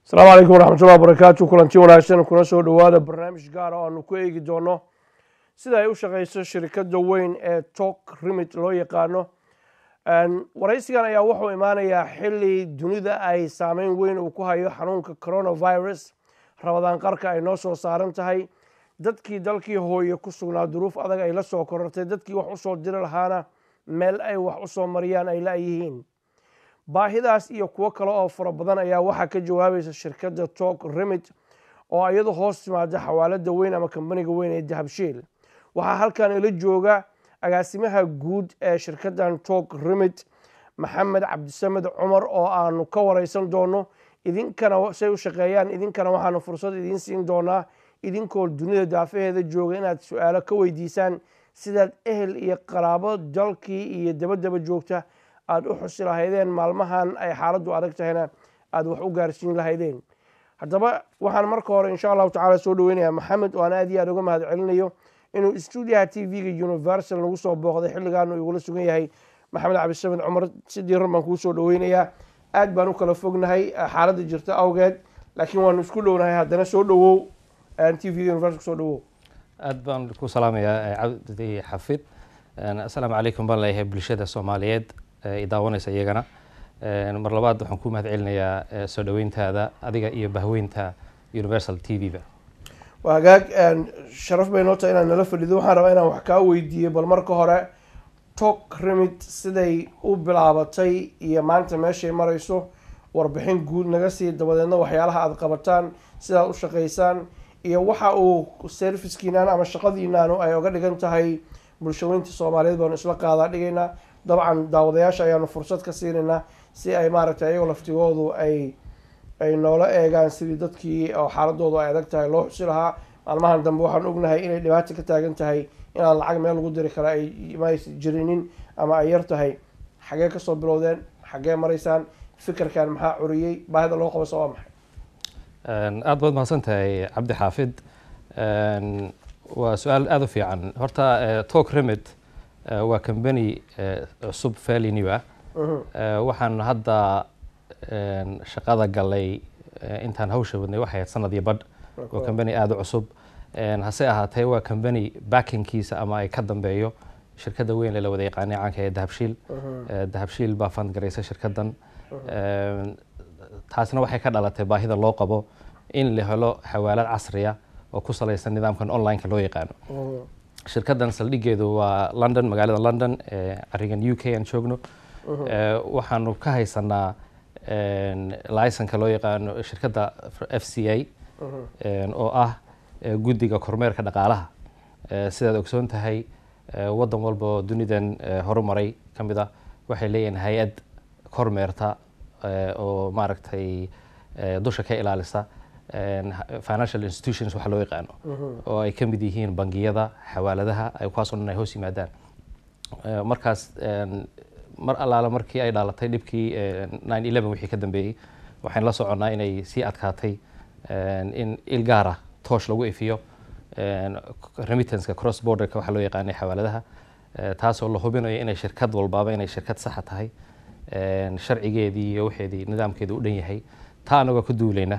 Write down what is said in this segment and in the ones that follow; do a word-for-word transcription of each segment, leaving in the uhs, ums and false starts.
السلام عليكم ورحمة الله وبركاته. كلنتي wanaagsan kuna soo dhawaada barnaamij gaar ah oo aanu ku eegi doono sida ay u shaqeyso shirkadda weyn ee Talk Remit loo yaqaano. waraysigan ayaa wuxuu imaanayaa xilli dunida ay saameyn weyn uu ku hayo xanuunka coronavirus. rabadaan qarka ay noo soo saaran tahay, dadkii dalkii hooyo ku sugnaa duruuf adag ay la soo korortay, dadkii wax u soo diri lahaana meel ay wax u soo mariyaan ay laayihiin. baahidaas iyo kuwo kale oo fara badan ayaa waxaa ka jawaabaysa shirkadda Talk Remit oo iyadu hoos timaada xawaalada weyn ama kambaniga weyn ee Dahabshiil. waxaa halkan ila jooga agaasimaha guud ee shirkaddan Talk Remit, Maxamed Cabdisamed Cumar, oo aanu ka wareysan doono idinkana say u shaqeeyaan, idinkana waxaanu fursad idiin siin doonaa idinkoo dunida daafaheeda jooga inaad su-aalo ka weydiisaan sidaad ehel iyo qaraabo dalkii iyo dabadaba joogta aad u xusi lahaydeen maalmahan ay xaaladdu adag tahayna aad wax u gaarsiin lahaydeen. haddaba waxaan marka hore insha allahu tacaala soo dhaweynayaa maxamed oo aan aad iyo aad uga mahad celinayo inuu stuudiyaha t v-ga universal nagu soo booqday xilligaan uu igula sugan yahay. maxamed cabdisamed cumar, si diiran baan kuu soo dhaweynayaa. aad baan u kala fognahay xaaladda jirta awgeed, laakiin waanu isku dhownahay. haddana soo dhawow t v-ga universal soo dhawow. aad baan ku salaamayaa cabdi xafid. assalaamu calaykum baan leeyahay bulshada Soomaaliyeed ee daawanaysa iyagana. mar labaad waxaan ku mahad celinayaa soo dhaweyntaada adiga iyo bahweynta Universal T V-ba. waa hagaag, sharaf bay noo tahay inaan nala fadhido. waxaan rabaa inaan wax kaa weydiiyo bal marka hore Talk Remit siday u bilaabatay iyo maanta meeshay marayso, warbixin guud naga sii, dabadeedna waxyaalaha aad qabataan, sidaad u shaqaysaan iyo waxa uu servicekiinaan ama shaqadiinaanu ay oga dhigan tahay bulshaweynta Soomaaliyeed baanu isla qaadaa dhigaynaa. dabcan daawadayaasha ayaanu fursad ka siinaynaa si ay maaragtay ayagoo laftigoodu ay ay noola eegaan sidii dadkii oo xaaladoodu ay adag tahay loo xusi lahaa. maalmahan dambe waxaan ognahay inay dhibaato ka taagan tahay inaan lacag meel lagu diri kara ay mays jirinin ama ay yar tahay. xagee kasoo bilowdeen, xagee maraysaan, fikirkan maxaa curiyey, baahida loo qabaso waa maxay? aad baad mahadsan tahay cabdi xaafid. waa su-aal aada u fiican. horta Talk Remit waa company cusub fairly new ah. waxaan hadda shaqada galay intaan hawsha wadnay waxay ahayd sanad iyo badh. waa company aada u cusub. hase ahaatee waa company backingkiisa ama ay ka dambeeyo shirkadda weyn ee la wada yaqaanay caanka ee Dahabshiil. Dahabshiil baa fund garaysa shirkaddan. taasina waxay ka dhalatay baahida loo qabo in la helo xawaalad casriya oo ku salaysan nidaamkan online-ka loo yaqaano. shirkaddan saldhigeedu waa London, magaalada London ee arigan U K aan joogno. waxaanu ka haysanaa laysanka loo yaqaano shirkadda F C A oo ah guddiga kormeerka dhaqaalaha. sidaad ogsoon tahay waddan walba oo dunidan horumaray ka mid ah waxay leeyihiin hay-ad kormeerta oo maaragtay dusha ka ilaalisa financial institutions waxa loo yaqaano oo ay ka mid yihiin bangiyada, xawaaladaha, ay kuwaasoo dhan ay hoos yimaadaan. markaas mar allaala markii ay dhaalatay dhibkii nine eleven wixii ka dambeeyey waxaan la soconnaa inay sii adkaatay in il gaar ah toosh lagu ifiyo remittance-ka cross border-ka waxa loo yaqaanay xawaaladaha, taasoo la hubinayo inay shirkad walbaaba inay shirkad saxa tahay, sharcigeedii iyo waxeedii nidaamkeedu u dhan yahay. taa anagoo ka duulayna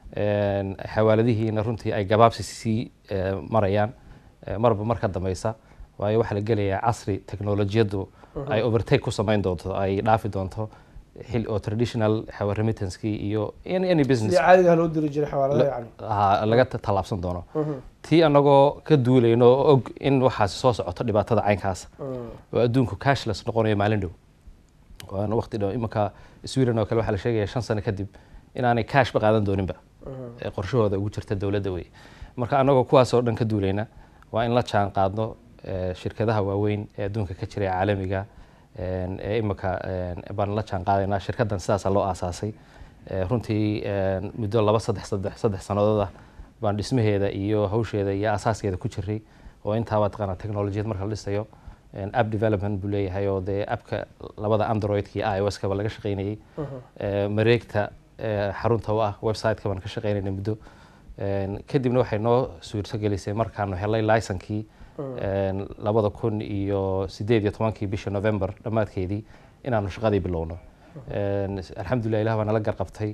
xawaaladihiina runtii ay gabaabsi sii marayaan marba mar ka dambaysa, waayo waxaa la gelayaa casri teknolojiyaddu ay overtake ku samayn doonto, ay dhaafi doonto xil oo traditional remittance-kii iyo any business caadiga loo diri jiray xawaaladaha yani laga tallaabsan doono. tii anagoo ka duulayno oo og in waxaasi soo socoto dhibaatada caynkaas oo adduunku cashless noqonayo maalin dhow. waana waqti dhow imanka Sweden oo kale waxaa la sheegaya shan sano kadib inaanay cash ba qaadan dooninba qorshahooda ugu jirta dowladda wey. marka anagoo kuwaasoo dhan ka duulayna waa in la jaan qaadno shirkadaha waaweyn ee adduunka ka jira caalamiga ee imanka baan la jaan qaadaynaa. shirkaddan sidaasaa loo aasaasay. runtii muddo laba saddex saddex saddex sannadood ah baan dhismaheeda iyo hawsheeda iyo asaaskeeda ku jiray oo intaaba taqaana technolojiyad marka la dhisayo app development buu leeyahay oo dee appka labada Android-ka iyo iOS-ka ba laga shaqaynayay. mareegta xarunta u ah website-ka baan ka shaqaynaynay muddo. kadibna waxay noo suurto gelisay markaanu helay laysankii labada kun iyo sideed iyo tobankii bisha November dhammaadkeedii inaanu shaqadii bilowno. alxamdulilah ilaah baa nala garqabtay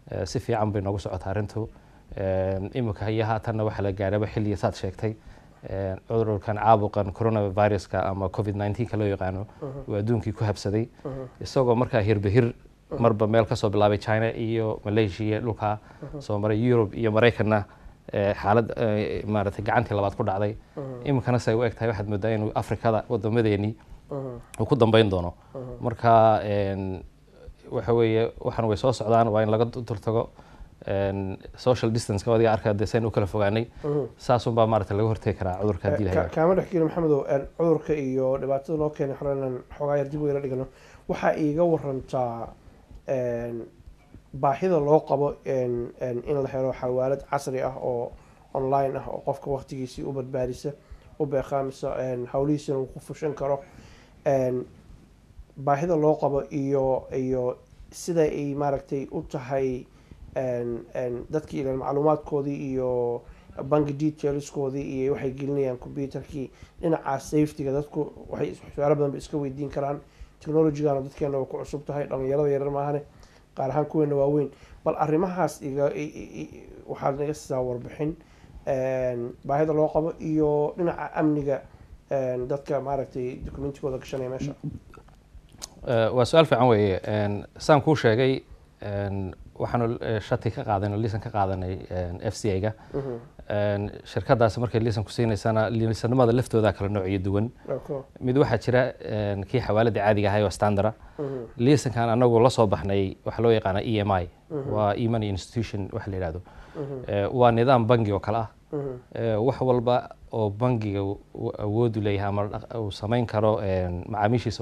si fiican bay noogu socotaa arrintu imika hayaha tanna waxa la gaaraba xilliga saad sheegtay cudurkan caabuqan coronaviruska ama covid nineteen ka loo yaqaano uu adduunkii ku habsaday isagoo markaa hirbahir marba meel ka soo bilaabay China iyo Malaysia dhulka soo maray Europe iyo Mareykanna xaalad maaragtay gacantii labaad ku dhacday imikana say u egtahay waxaad moodaa inuu Afrikada wadamadeeni uu ku dambeyn doono marka waxa weeye waxaan way soo socdaan waa in laga turtago social distance ka wadiga arkaa deesan u kala fogaanay saasun baa maaragtay laga hortagi karaa cudurka diilaha kaama dhaxkiin maxamedow cudurka iyo dhibaatada loo keenay xoraan xogaa yar dib u yara dhigano waxa iiga warantaa baahida loo qabo in la helo xawaalad casri ah oo online ah oo qofka waqtigiisii u badbaadisa u beeqaamisa hawlihiisana uu ku fushan karo baahida loo qabo iyo iyo sida ay maaragtay u tahay dadkii ilaa macluumaadkoodii iyo bank detailskoodii iyo waxay gelinayaan computerkii dhinaca safety-ga dadku waxay su'aalo badan iska weydiin karaan technology-gana dadkeena waa ku cusub tahay dhalinyarada yaryar maahane qaar ahaan kuweena waaweyn bal arrimahaas iga waxaad naga siisaa warbixin baahida loo qabo iyo dhinaca amniga dadka maaragtay documentigooda gashanaya meesha waa su-aal fiican weeye saan kuu sheegay waxaanu shati ka qaadanay liisan ka qaadanay F C A-ga shirkadaas markay liisan ku siinaysana liisanimada laftooda kala noocyo duwan mid waxa jira kii xawaalada caadiga ah oo standard liisankan anagu la soo baxnay waxa loo yaqaan E M I waa e-money institution waxa la yiraahdo waa nidaam bangi oo kala ah wax walba oo bangiga awood u leeyahay ama uu sameyn karo macaamiishiisa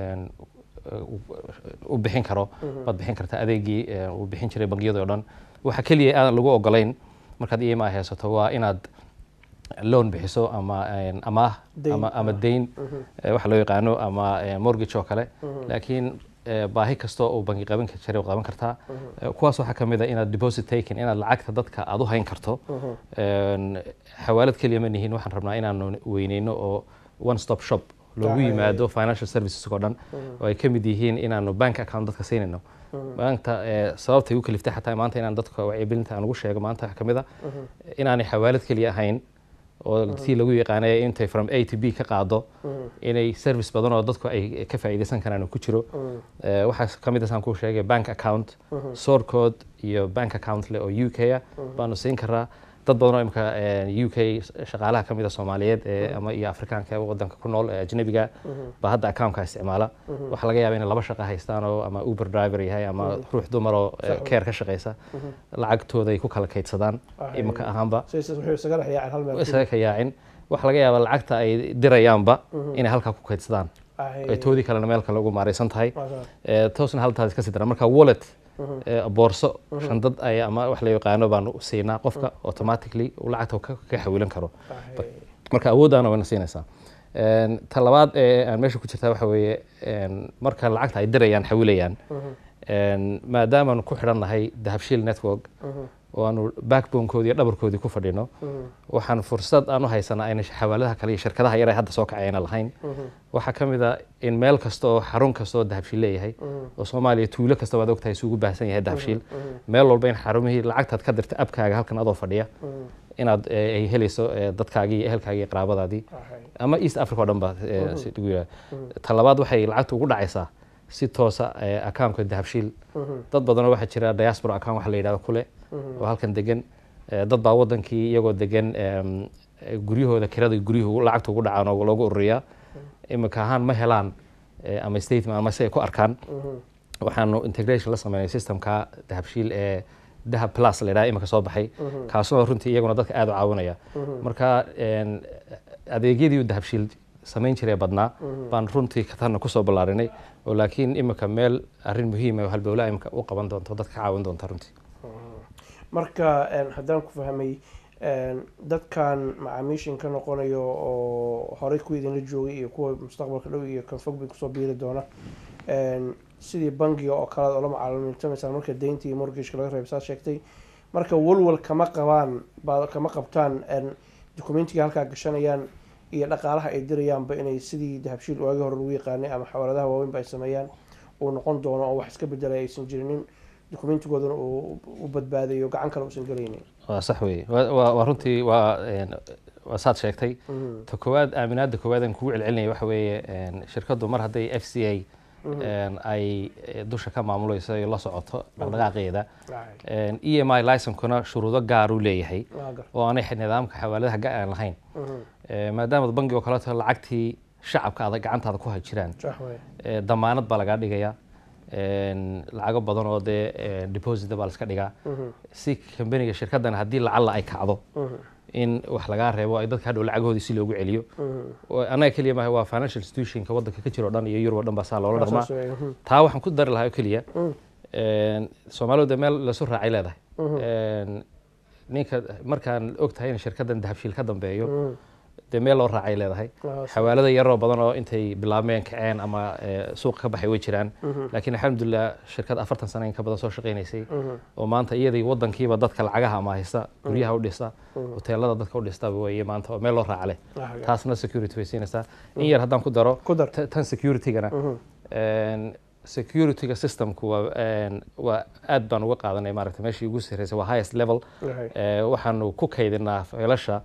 u bixin karo baad bixin kartaa adeegii uu bixin jiray bangiyada oo dhan waxa kaliya aan lagu ogolayn markaad E M I haysato waa inaad loan bixiso ama ama ama ama deyn waxa loo yaqaano ama mortgage oo kale laakiin baahi kasto oo bangi qaban ka jiray qaban kartaa kuwaas waxa kamid ah inaad deposit taken inaad lacagta dadka aad u hayn karto xawaalad kaliya ma nihiin waxaan rabnaa inaan weyneyno oo one stop shop loogu yimaado financial services oo dhan oo ay kamid yihiin inaanu bank account dadka siinayno maanta sababtay u kaliftay xataa maanta inaan dadka wacyigelinta aan ugu sheego maanta waxa kamid ah inaanay xawaalad kaliya ahayn oo si lagu yaqaanay intay from A to B ka qaado inay service badan oo dadku ay ka faa'iideysan karaan ku jiro waxa kamid ah aan ku sheegay bank account sort code iyo bank account le oo U K ah baanu siin karaa dad badan oo imka U K shaqaalaha kamid ah Soomaaliyeed ama iyo Afrikaanka wadanka ku nool ajnabiga ba hadda account-ka isticmaala waxa laga yaabaa in laba shaqo haystaan oo ama Uber driver yahay ama ruux dumar oo care ka shaqeysa lacagtooda ay ku kala kaydsadaan imka ahaanba isaga ka yaacin waxa laga yaabaa lacagta ay dirayaanba inay halka ku kaydsadaan ay toodi kale meel kale ugu maareysan tahay toosna haltaas ka sidara marka wallet boorso shandad ay ama wax la yaqaano baan u siinaa qofka automatically uu lacagta ka xawilan karo marka awoodana way siinaysaa ta labaad ee aan meesha ku jirtaa waxa weeye marka lacagta ay dirayaan xawilayaan maadaama aan ku xidhannahay dahabshiil network oo aanu backbone-koodii iyo dhabarkoodii ku fadhino waxaan fursad aan u haysanaa in xawaaladaha kale iyo shirkadaha yar ay hadda soo kacayna lahayn waxa kamid ah in meel kasta oo xarun kasta oo dahabshiil leeyahay oo Soomaaliya tuulo kasta waad ogtahay isugu baahsan yahay dahabshiil meel walba in xarumihii lacagtaad ka dirta abkaaga halkan adoo fadhiya inaad ay helayso dadkaagii ehelkaagii iyo qaraabadaadii ama East Africa oo dhan ba si ugu yahay talabaad waxay lacagtu ugu dhacaysaa si toos ah account-ka dahabshiil dad badan waxa jira diaspora account waxa la yiraahdo kule oo halkan degan dad baa wadankii iyagoo degan guryahooda kirada guryuhu lacagta ugu dhacaan oo loogu ururiyaa imika ahaan ma helaan ama statement ama say ku arkaan waxaanu integration la sameeyay systemka dahabshiil ee dahab plus la yiraahdo imika soo baxay kaasoo runtii iyaguna dadka aad u caawinaya marka adeegyadii dahabshiil sameyn jiray badnaa baan runtii ka tan ku soo balaarinay oo laakiin imika meel arrin muhiim ah halbowlaa imika u qaban doonto dadka caawin doonta runtii marka haddaan ku fahmay dadkan macaamiishin ka noqonayo oo horey ku idinla joogay iyo kuwa mustaqbalka dhow iyo kan fog bay kusoo biiri doona sidii bangiga oo kale oo la macaamiiltamaysa marka deynta iyo mortgage-ka laga reebay saad sheegtay marka walwal kama qabaan kama qabtaan documentiga halkaa gashanayaan iyo dhaqaalaha ay dirayaanba inay sidii dahabshiil waagi hore lagu yaqaanay ama xawaaladaha waaweyn ba ay sameeyaan uu noqon doono oo wax iska bedelay aysan jirinin dokumentigoodana u badbaadayo gacan kale uusan gelaynin. waa sax weeye waa runtii waa waa saad sheegtay ta koowaad aaminaadda koowaad aan kugu celcelinaya waxa weeye shirkaddu mar hadday F C A ay dusha ka maamulayso ay la socoto dhaqdhaqaaqeeda E M I license-kuna shuruudo gaar u leeyahay oo aanay nidaamka xawaaladaha gaan lahayn maadaama bangiga kale tahay lacagtii shacabka adag gacantaada ku hajiraan damaanad baa laga dhigaya lacago badan oo dee deposit baa la iska dhigaa si company-ga shirkaddan haddii lacala ay kacdo in wax laga reebo ay dadka hadhow lacagoodii si loogu celiyo anaga kaliya maaha waa financial institution-ka waddanka ka jiro dhan iyo Europe dhan baa saa loola dhaqmaa taa waxaan ku dari lahaa kaliya Soomaalidu meel la soo raacay leedahay ninka markaan ogtahay in shirkaddan dahabshiil ka dambeeyo de meel loo raacay leedahay xawaalada yaroo badan oo intay bilaabmeen kaceen ama suuq ka baxay way jiraan laakiin alxamdulillah shirkad afartan sano in ka badan soo shaqeynaysay oo maanta iyadii waddankiiba dadka lacagaha ama haysta guryaha u dhista hoteelada dadka u dhista way maanta oo meel loo raacay taasna security way siinaysaa in yar haddaan ku daro tan security-gana security systemku waa waa aad baan uga qaadanay maaragtay meeshii ugu sarreysay waa highest level waxaanu ku kaydinaa faylasha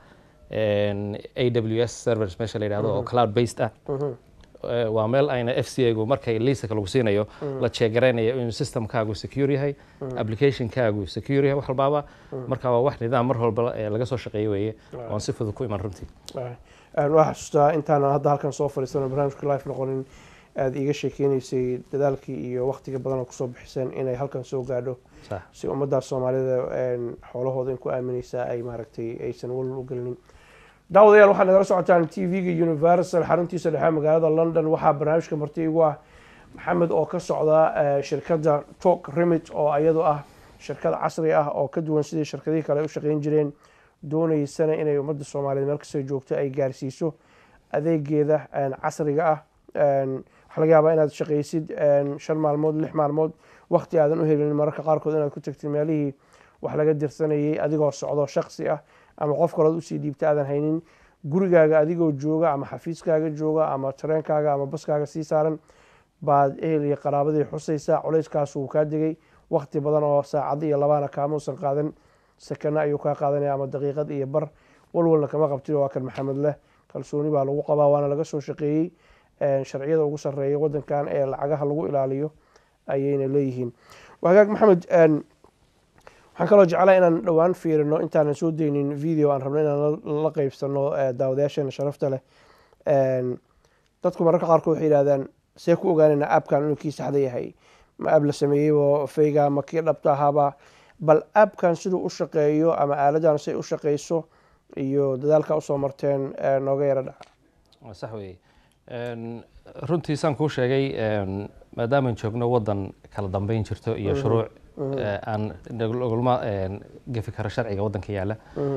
A W S servers meesha la yiraahdo oo cloud based ah waa meel ayna F C A-gu markay liiska lagu siinayo la check-gareynayo in systemkaagu secure yahay application-kaagu secure yahay wax walbaaba marka waa wax nidaam mar walba laga soo shaqeeyo weeye oo si fudud ku iman runtii waxaan xasuustaa intaan hadda halkan soo fadhiisano barnaamijka live noqonin aad iga sheekeynaysay dadaalkii iyo waqtiga badan oo kusoo bixiseen inay halkan soo gaadho si ummadda Soomaalida xoolahooda in ku aaminaysa ay maaragtay aysan walwal u gelinin. daawadayaal waxaan nagala socotaan T V-ga Universal xaruntiisa dhexe magaalada London waxaa barnaamijka marti igu ah Maxamed oo ka socda shirkadda Talk Remit oo iyadu ah shirkad casri ah oo ka duwan sidii shirkadihii kale u shaqeyn jireen doonaysana inay ummadda Soomaaliyeed meel kasta joogto ay gaarsiiso adeegeeda casriga ah waxa laga yaabaa inaad shaqaysid shan maalmood lix maalmood waqti aadan u helin mararka qaarkood inaad ku tagtid meelihii wax laga dirsanayay adigoo socdo shakhsi ah ama qof kale u sii dhiibta aadan haynin gurigaaga adigoo jooga ama xafiiskaaga jooga ama tareenkaaga ama baskaaga sii saaran baad ehel iyo qaraabadii xusaysaa culayskaas uu kaa degay waqti badan oo saacad iyo labaana kaama uusan qaadan sakana ayuu kaa qaadanaya ama daqiiqad iyo bar walwalna kama qabtid waa kan Maxamed leh kalsooni baa lagu qabaa waana laga soo shaqeeyey sharciyada ugu sarreeya waddankan ee lacagaha lagu ilaaliyo ayayna leeyihiin wagaag Maxamed waxaan kaloo jeclaa inaan dhowaan fiirino intaanan soo deynin video aan rabno inaan la qaybsano daawadayaasheena sharafta leh dadku mararka qaarkood waxay yidhahdaan see ku ogaanayna aabkan inuu kii saxda yahay ma aab la sameeyey oo fayga ma kii dhabta ahaaba bal aabkan siduu u shaqeeyo ama aaladan say u shaqeyso iyo dadaalka usoo marteen nooga yara dhaca. sax weeye runtii saan kuu sheegay maadaama joogno waddan kala dambeyn jirto iyo shuruuc aan lagulma gefi karo sharciga waddanka yaala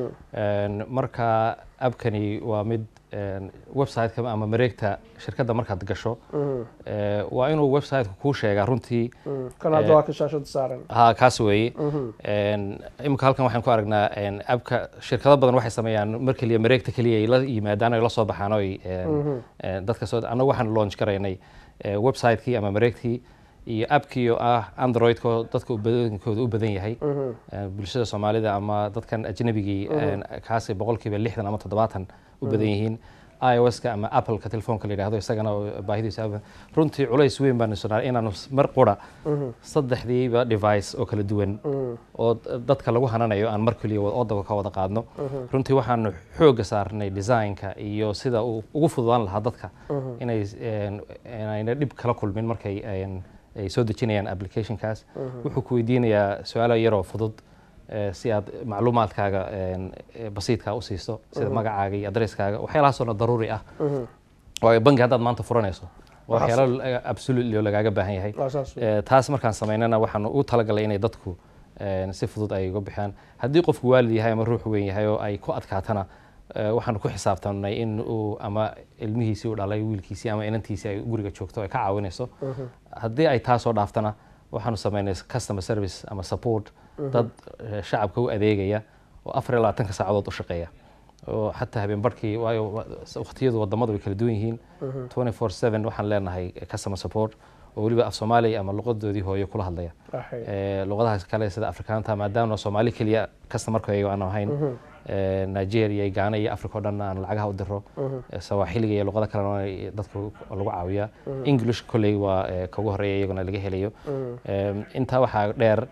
marka abkani waa mid website-ka ama mareegta shirkadda markaad gasho waa inuu website-ku kuu sheegaa runtii kanada waa ka shaashada saaran ha kaas weeye imika halkan waxaan ku aragnaa abka shirkado badan waxay sameeyaan mar kaliya mareegta kaliya ay la yimaadaan ay la soo baxaan oo dadka soo annagu waxaan launch garaynay website-kii ama mareegtii iyo appkii oo ah android-ko dadka badankooda u badan yahay bulshada Soomaalida ama dadkan ajnabigii kaasi boqolkiiba lixdan ama toddobaatan u badan yihiin iOS-ka ama Apple-ka telefoonka la yiraahdo isagana baahidiisa runtii culays weyn baan isnaa inaan mar qura saddexdiiba device oo kala duwan oo dadka lagu hananayo aan mar kaliya wadada ka wada qaadno runtii waxaan xooga saarnay design-ka iyo sida uu ugu fududaan lahaa dadka inay inay dib kala kulmin markay ay soo dejinayaan application-kaas wuxuu ku weydiinayaa su'aalo yar oo fudud si aad macluumaadkaaga basiidka u siiso sida magacaaga iyo addresskaaga waxyaalahaasoo daruuri ah oo bangi haddaad maanta furanayso waxyaalo absolutely lagaaga baahan yahay taas markaan samaynana waxaan u talagalay inay dadku si fudud ay uga bixiyaan haddii qofku waalid yahay ama ruux weyn yahay oo ay ku adkaatana waxaan ku xisaabtanay in uu ama ilmihiisii u dhalay wiilkiisii ama inantiisii ay guriga joogto ay ka caawinayso haddii ay taasoo dhaaftana waxaanu samaynay customer service ama support dad shacabka u adeegaya oo afar iyo labaatanka saacadood u shaqeeya oo xataa habeen barkii waayo waqtiyadu wadamada way kala duwan yihiin twenty four seven waxaan leenahay customer support oo waliba af Soomaali ama luqadoodii hooyo kula hadlaya ee luqadaha kale sida Afrikaanta maadaama Soomaali kaliya customerkayga aan ahayn ee Nigeria Ghana iyo Afrika oo dhan aan lacagaha u diro Swahili iyo luqada kale dadku lagu caawiya English kulay waa ka ugu horeeyay iyaguna laga helayo inta waxa dheer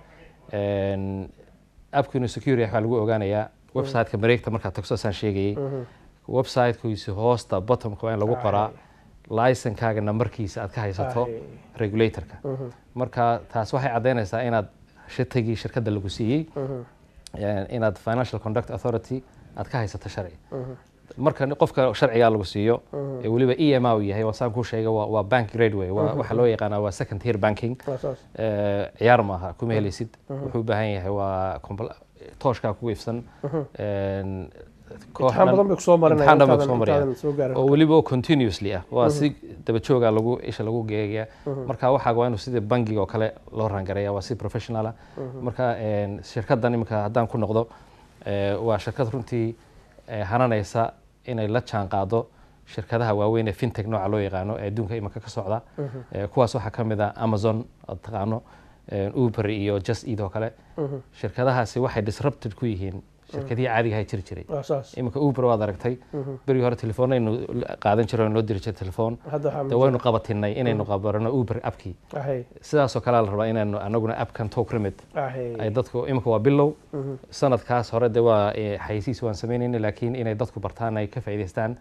een appkuna security waxa lagu ogaanayaa website-ka mareegta marka tagso saan sheegay website-kiisa hoosta bottom-ka waa in lagu qoraa license-kaaga numberkiisa aad ka haysato regulator-ka marka taas waxay cadeynaysaa inaad shirkadii shirkadda lagu siiyay inaad financial conduct authority aad ka haysato sharci marka qofka sharciga lagu siiyo ee waliba E M I yahay wasaan ku sheegay waa bank grade way waxa loo yaqaan waa second tier banking ee ciyaar maaha kuma helisid wuxuu u baahan yahay waa tooshka ku ifsan een kooxan badan bay soo marinayaan oo waliba continuously ah waa si daba jooga lagu isha lagu geeyaa marka waxa waa inuu sida bangiga oo kale loo rangareeyaa waa si professional ah marka een shirkaddan imika haddaan ku noqdo ee waa shirkad runtii hananaysa inay la jaan qaado shirkadaha waaweyn ee fintech nooca loo yaqaano ee adduunka imika ka socda kuwaas waxa kamid ah Amazon oo taqaano Uber iyo Just Eat oo kale shirkadahaasi waxay disrupted ku yihiin shirkadii caadiga ah jiri jiray imika Uber waad aragtay bari hore telefoon aynu qaadan jiray oo loo diri jiray telefoon dawaynu qabatinay inaynu qabarano Uber appki sidaas oo kale la rabaa inaynu anaguna appkan Talk Remit ay dadku imika waa bilow sanadkaas hore waa xayisiis waan sameeynay laakiin inay dadku bartaan ay ka faa'iideystaan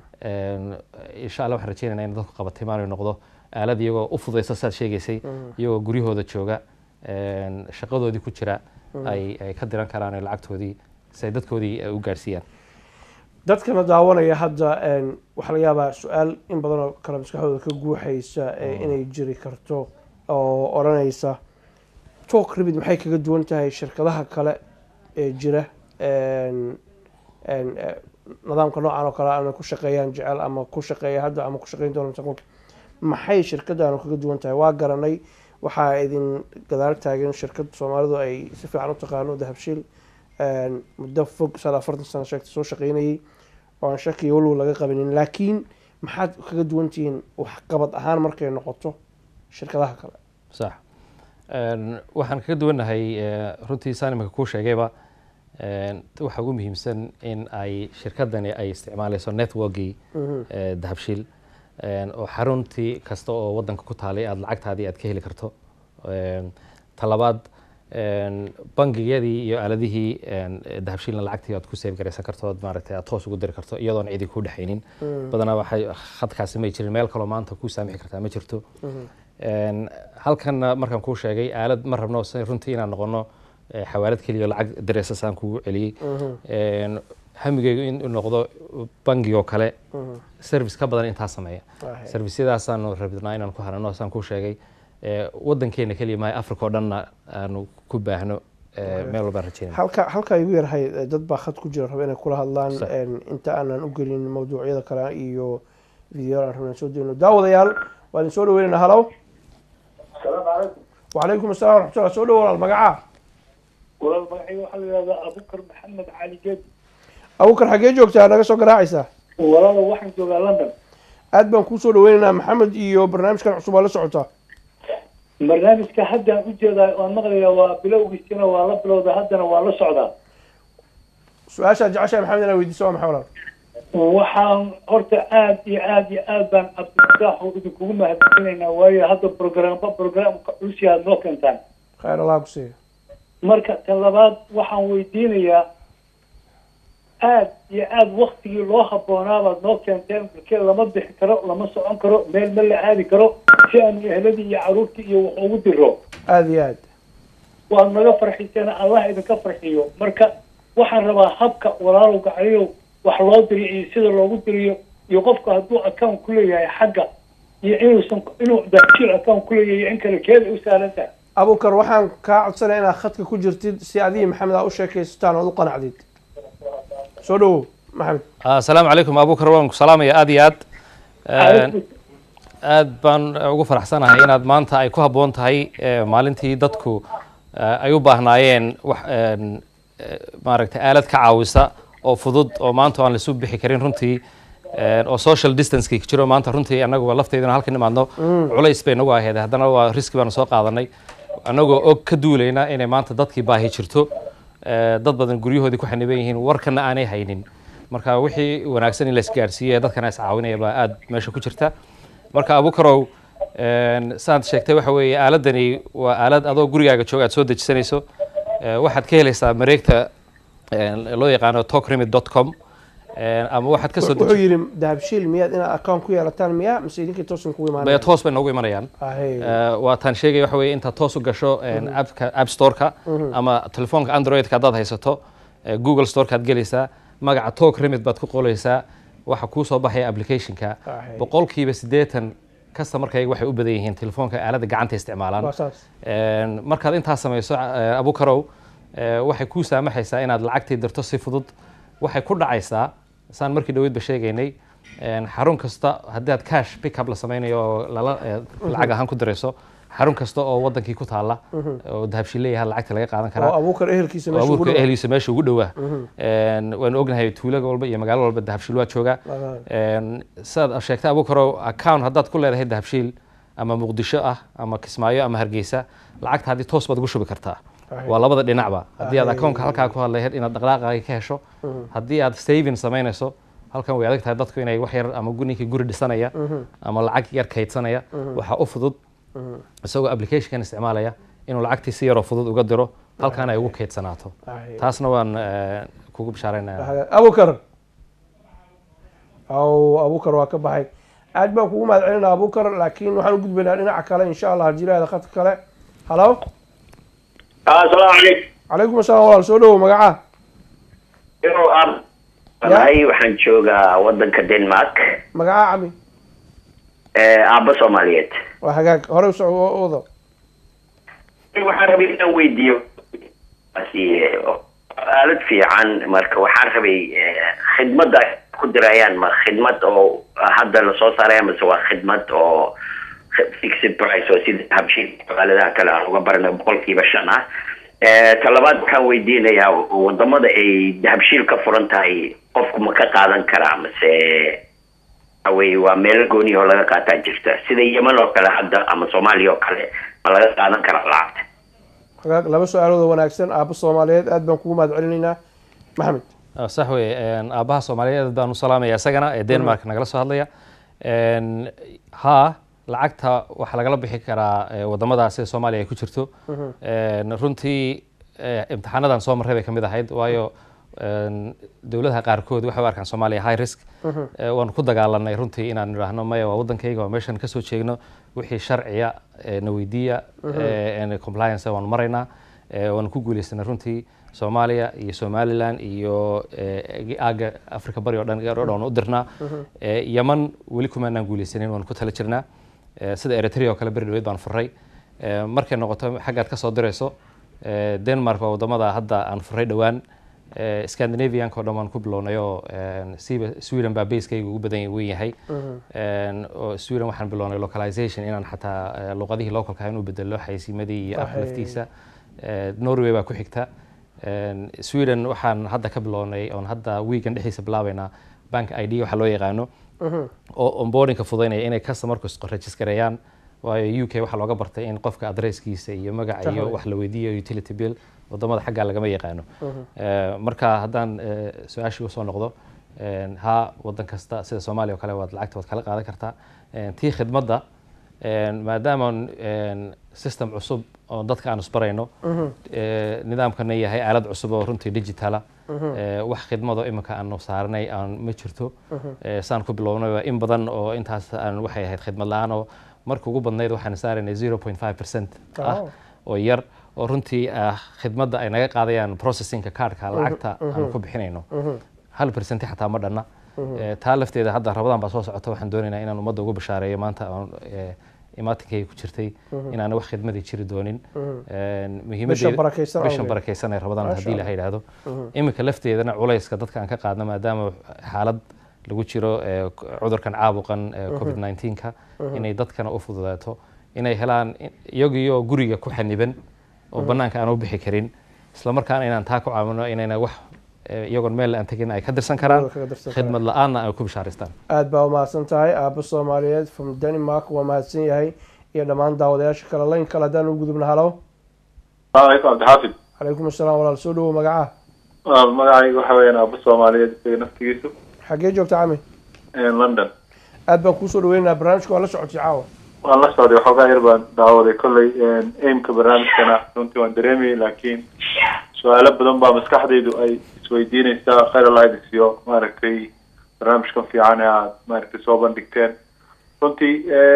een insha Allah waxaan rajaynaynaa in dadku qabatimaan noqdo aalad iyagoo u fududeysa saad sheegaysay iyagoo guriyahooda jooga een shaqadoodii ku jira ay ay ka diran karaan lacagtoodii say dadkoodii u gaarsiiyaan dadkana daawanaya hadda een waxa laga yaabaa su'aal in badan oo kala maskaxdooda ka guuxaysa inay jiri karto oo oranaysa Talk Remit maxay kaga duwan tahay shirkadaha kale ee jira een een nidaamka noocan oo kale aan ku shaqeeyaan jecel ama ku shaqeeya hadda ama ku shaqeyn doona mustaqbalka maxay shirkadahan kaga duwan tahay waa garanay waxa idin gadaal taagan shirkad Soomaalidu ay si fiican u taqaano Dahabshiil een muddo fog sida afartan sano sheegtay soo shaqeynayay oo aan shaki walow laga qabanin laakiin maxaad kaga duwan tihiin wax qabad ahaan markay noqoto shirkadaha kale sax een waxaan kaga duwanahay runtii saanimka ku sheegayba een waxa ugu muhiimsan in ay shirkadani ay isticmaalayso network-gi Dahabshiil een oo xaruntii kasta oo wadanka ku taalay aad lacagtaadii aad ka heli karto een talabaad een bangiyadii iyo aaladihii een Dahabshiilna lacagtii aad ku save gareysan karto maaragtay aad toos ugu diri karto iyadoon cidi ku dhaxaynin badanaa waxay khadkaasi ma jirin meel kale maanta ku saamixi kartaa ma jirto een halkan markaan ku sheegay aalad ma rabno runtii inaan noqono xawaalad kaliya lacag direysasaan ku celiyay een hamigaygu in noqdo bangi oo kale service ka badan inta sameeya serviceyadaasaan rabnaa inaan ku harano saan ku sheegay ee wadankeena kaliya ma Afrika oo dhan aanu ku baahno meel walba rajeynaa halka halka ay yarahay dad baa khad ku jira raba inay kula hadlaan inta aanan u gelin mawduucyada kale iyo video aan rabnaa soo deeno daawadayaal waan soo dhaweynaa halo السلام عليكم وعليكم السلام ورحمة الله سو دhow المقعة walaal magacayga waxa la yiraahdaa Abubakar Maxamed Cali Geed Abubakar xagee joogtaa naga soo garaacaysa walaal waxaan joogaa London aad baan ku soo dhaweynaynaa Maxamed iyo barnaamijkan cusub la socota barnaamijka hadda u jeedaa oo maqlayaa waa bilowgiisina waa la bilowda haddana waa la socdaa su'aasha jecesha Maxamed inaan weydiiso ma xawlan waxaan horta aad iyo aad iyo aad baan abdulsaax oo idinku mahadcelinaynaa waayo hadda programka programka cusub aad noo keentaan khayr Allah ku siiyo marka talabaad waxaan weydiinayaa aad iyo aad waqtigii loo haboonaaba noo keenteen markii lama bixi karo lama socon karo meel ma la aadi karo si aan eheladii iyo caruurtii iyo wax ugu diro aad iyo aad waa naga farxiisana Allah idinka farxiyo marka waxaan rabaa habka walaalowga caliyow wax loo diriyo iyo sida loogu diriyo iyo qofka hadduu account ku leeyahay xagga iyo inuusan inuu Dahabshiil account ku leeyahay in kale keeda u saaran tahay Abubakar waxaan ka codsanayaa inaad khadka ku jirtid si adii Maxamed aa u sheekaysataan oo u qanacdid soo dhow Maxamed assalaamu calaykum Abubakar waan ku salaamaya aad iyo aad aad baan ugu faraxsanahay inaad maanta ay ku haboon tahay maalintii dadku ay u baahnaayeen wax maaragtay aalad ka caawisa oo fudud oo maanta aan la soo bixi karin runtii oo social distance-kii ka jiro maanta runtii annagu lafteedana halkan imaadno culays bay nagu ahayd haddana waa riski baanu soo qaadanay annagoo og ka duulayna inay maanta dadkii baahi jirto dad badan guryahoodii ku xaniban yihiin warkana aanay haynin marka wixii wanaagsan in la isgaarsiiyo dadkana is caawinaya baa aad meesha ku jirta marka abukarow saad sheegtay waxa weeye aaladani waa aalad adoo gurigaaga jooga aad soo dejisanayso waxaad ka helaysaa mareegta loo yaqaano talk remit dot com ama waxaad ka soo wuxuu yiri dahabshiil miyaad inaad account ku yeelataan miyaa mise idinka toos ku imaanayaan toos bay noogu imanayaan waa tan sheegay waxa weeye inta toos u gasho appka app store-ka ama telefoonka android-ka haddaad haysato google store-ka aad gelaysaa magaca talk remit baad ku qolaysaa waxa kuu soo baxaya application-ka boqolkiiba siddeetan customerkayga waxay u badan yihiin telefoonka aaladda gacanta isticmaalaan markaad intaas samayso abukarow waxay kuu saamaxaysaa inaad lacagtii dirto si fudud waxay ku dhacaysaa saan markii dhaweydba sheegaynay xarun kasta haddii aad cash pickup la samaynayo oo lala lacag ahaan ku dirayso xarun kasta oo wadankii ku taala oo dahabshiil leeyahay lacagta laga qaadan karaa oo abuukar ehelkiisa meesha ugu dhow ehelkiisa meesha ugu dhow waan ognahay tuulo walba iyo magaalo walba dahabshiil waa jooga saad sheegtay abuukarow account haddaad ku leedahay dahabshiil ama muqdisho ah ama kismaayo ama hargeysa lacagta haddii toos baad ugu shubi kartaa waa labada dhinacba haddii aad akoonka halkaa ku hadlayd inaad dhaqdhaqaaga ka hesho haddii aad saving samaynayso halkan way adag tahay dadku inay wax yar ama ninkii guri dhisanaya ama lacag yar kaydsanaya waxaa u fudud isagoo application-kan isticmaalaya inuu lacagtii si yaroo fudud uga diro halkan ay ugu kaydsanaato taasna waan kugu bishaaraynayaa abukar aw abukar waa ka baxay aad baan kugu mahad celinaa abukar laakiin waxaan u gudbaynaa dhinaca kale insha allah jiraada khadka kale halo السلام عليكم. عليكم السلام ورحمة الله وبركاته. مقعة. إنه أب. أنا وحن شوقا ودن كدنمارك. مقعة عمي. أب صوماليات. وحقاك هرب أوضة. وحن ربي ويديو. بس قالت في عن مارك وحن ربي خدمة دا كدريان ما خدمة أو هذا الصوص عليه مسوا خدمة أو fixed price oo sida habshiil qaladaha kale aan uga barnay boqolkiiba shan ah ee talabaad waxaan weydiinayaa wadamada ay habshiil ka furan tahay qofku ma ka qaadan karaa mise away waa meel gooni oo laga qaataa jirta sida Yemen oo kale hadda ama Soomaaliya oo kale ma laga qaadan karaa lacagta hagaag laba su'aalood wanaagsan aabba Soomaaliyeed aad baan kugu mahad celinaynaa Maxamed sax weey aabaha Soomaaliyeed baan u salaamayaa isagana ee Denmark nagala soo hadlaya een ha lacagta waxa laga bixi karaa wadamadaas ee Soomaaliya ku jirto ee runtii imtixaanadan soo maray bay kamid ahayd waayo dawladaha qaarkood waxay u arkaan Soomaaliya high risk waan ku dagaalanay runtii inaan niraahno maya waa wadankayga oo meeshan ka soo jeegno wixii sharciya na weydiiya ee compliance waan maraynaa waan ku guuleysanay runtii Soomaaliya iyo Somaliland iyo aaga Afrika bari oo dhan gaar oo u dirnaa Yemen wali kuma aan guuleysanin waan ku tala jirnaa sida Eritrea oo kale bari dhaweyd baan furay markay noqoto xaggaad ka soo dirayso Denmark waa wadamada hadda aan furay dhawaan Scandinavian oo dhan ku bilownay oo Sweden baa base-kayga ugu badan yahay oo Sweden waxaan bilownay localization inaan xataa luqadihii localka inuu bedelo xaysiimadii iyo aflaftiisa Norway baa ku xigta Sweden waxaan hadda ka bilownay oo hadda weekend dhexdiisa bilaabayna bank I D waxa loo yaqaano oo onboarding-ka fududeynaya inay customer-ku register-gareeyaan waayo U K waxa looga bartay in qofka address-kiisa iyo magaca iyo wax la weydiiyo utility bill wadamada xagga lagama yaqaano marka haddaan su-aashii usoo noqdo ha wadan kasta sida Soomaaliya oo kale waad lacagta waad kala qaadan kartaa tii khidmadda maadaama system cusub oo dadka aan isbarayno nidaamkana yahay aalad cusub oo runtii digital ah wax khidmado imika aan saarnay aan ma jirto saan ku bilownay in badan oo intaas aan waxay ahayd khidmad la'aan oo markii ugu badnayd waxaan saarnay zero point five percent ah oo yar oo runtii khidmadda ay naga qaadayaan processing-ka card-ka lacagta aan ku bixinayno hal percent xataa ma dhanna taa lafteeda hadda rabadaan baa soo socota waxaan doonaynaa inaan ummadda ugu bishaareeyo maanta imaatinkay ku jirtay inaan wax khidmadii jiri doonin muhiimadda bishan barakeysan ay rabadaan haddii la yiraahdo imika lafteedana culayska dadka aan ka qaadno maadaama xaalad lagu jiro cudurkan caabuqan covid nineteen-ka inay dadkana u fududaato inay helaan iyagiyo guriga ku xaniban oo banaanka aan u bixi karin isla markaana inaan taa ku caawino inayna wax iyagoon meel aan tegin ay ka dirsan karaan khidmad la-aanna ay ku bishaaraystaan. aad baa umahadsan tahay aabbo soomaaliyeed from Denmark waa mahadsan yahay iyo dhammaan daawadayaasha kale layn kale haddaan u gudubna halo. عليكم عبد الحافظ. عليكم السلام walaal soo dhawow magaca. magacaygu waxa weeyaan aabbo soomaaliyeed isaga naftigiisu. xagee joogta cami? London. aad baan kusoo dhaweynayaa barnaamijka waa la socotay caawa. waan la socday waxoogaa yar baan daawaday kolley aimka barnaamijkana runtii waan dareemayay laakiin su-aalo badan baa maskaxdaydu ay isweydiinaysaa khayr allah idinsiiyo maaragtay barnaamijkan fiican ee aad maaragtay soo bandhigteen runtii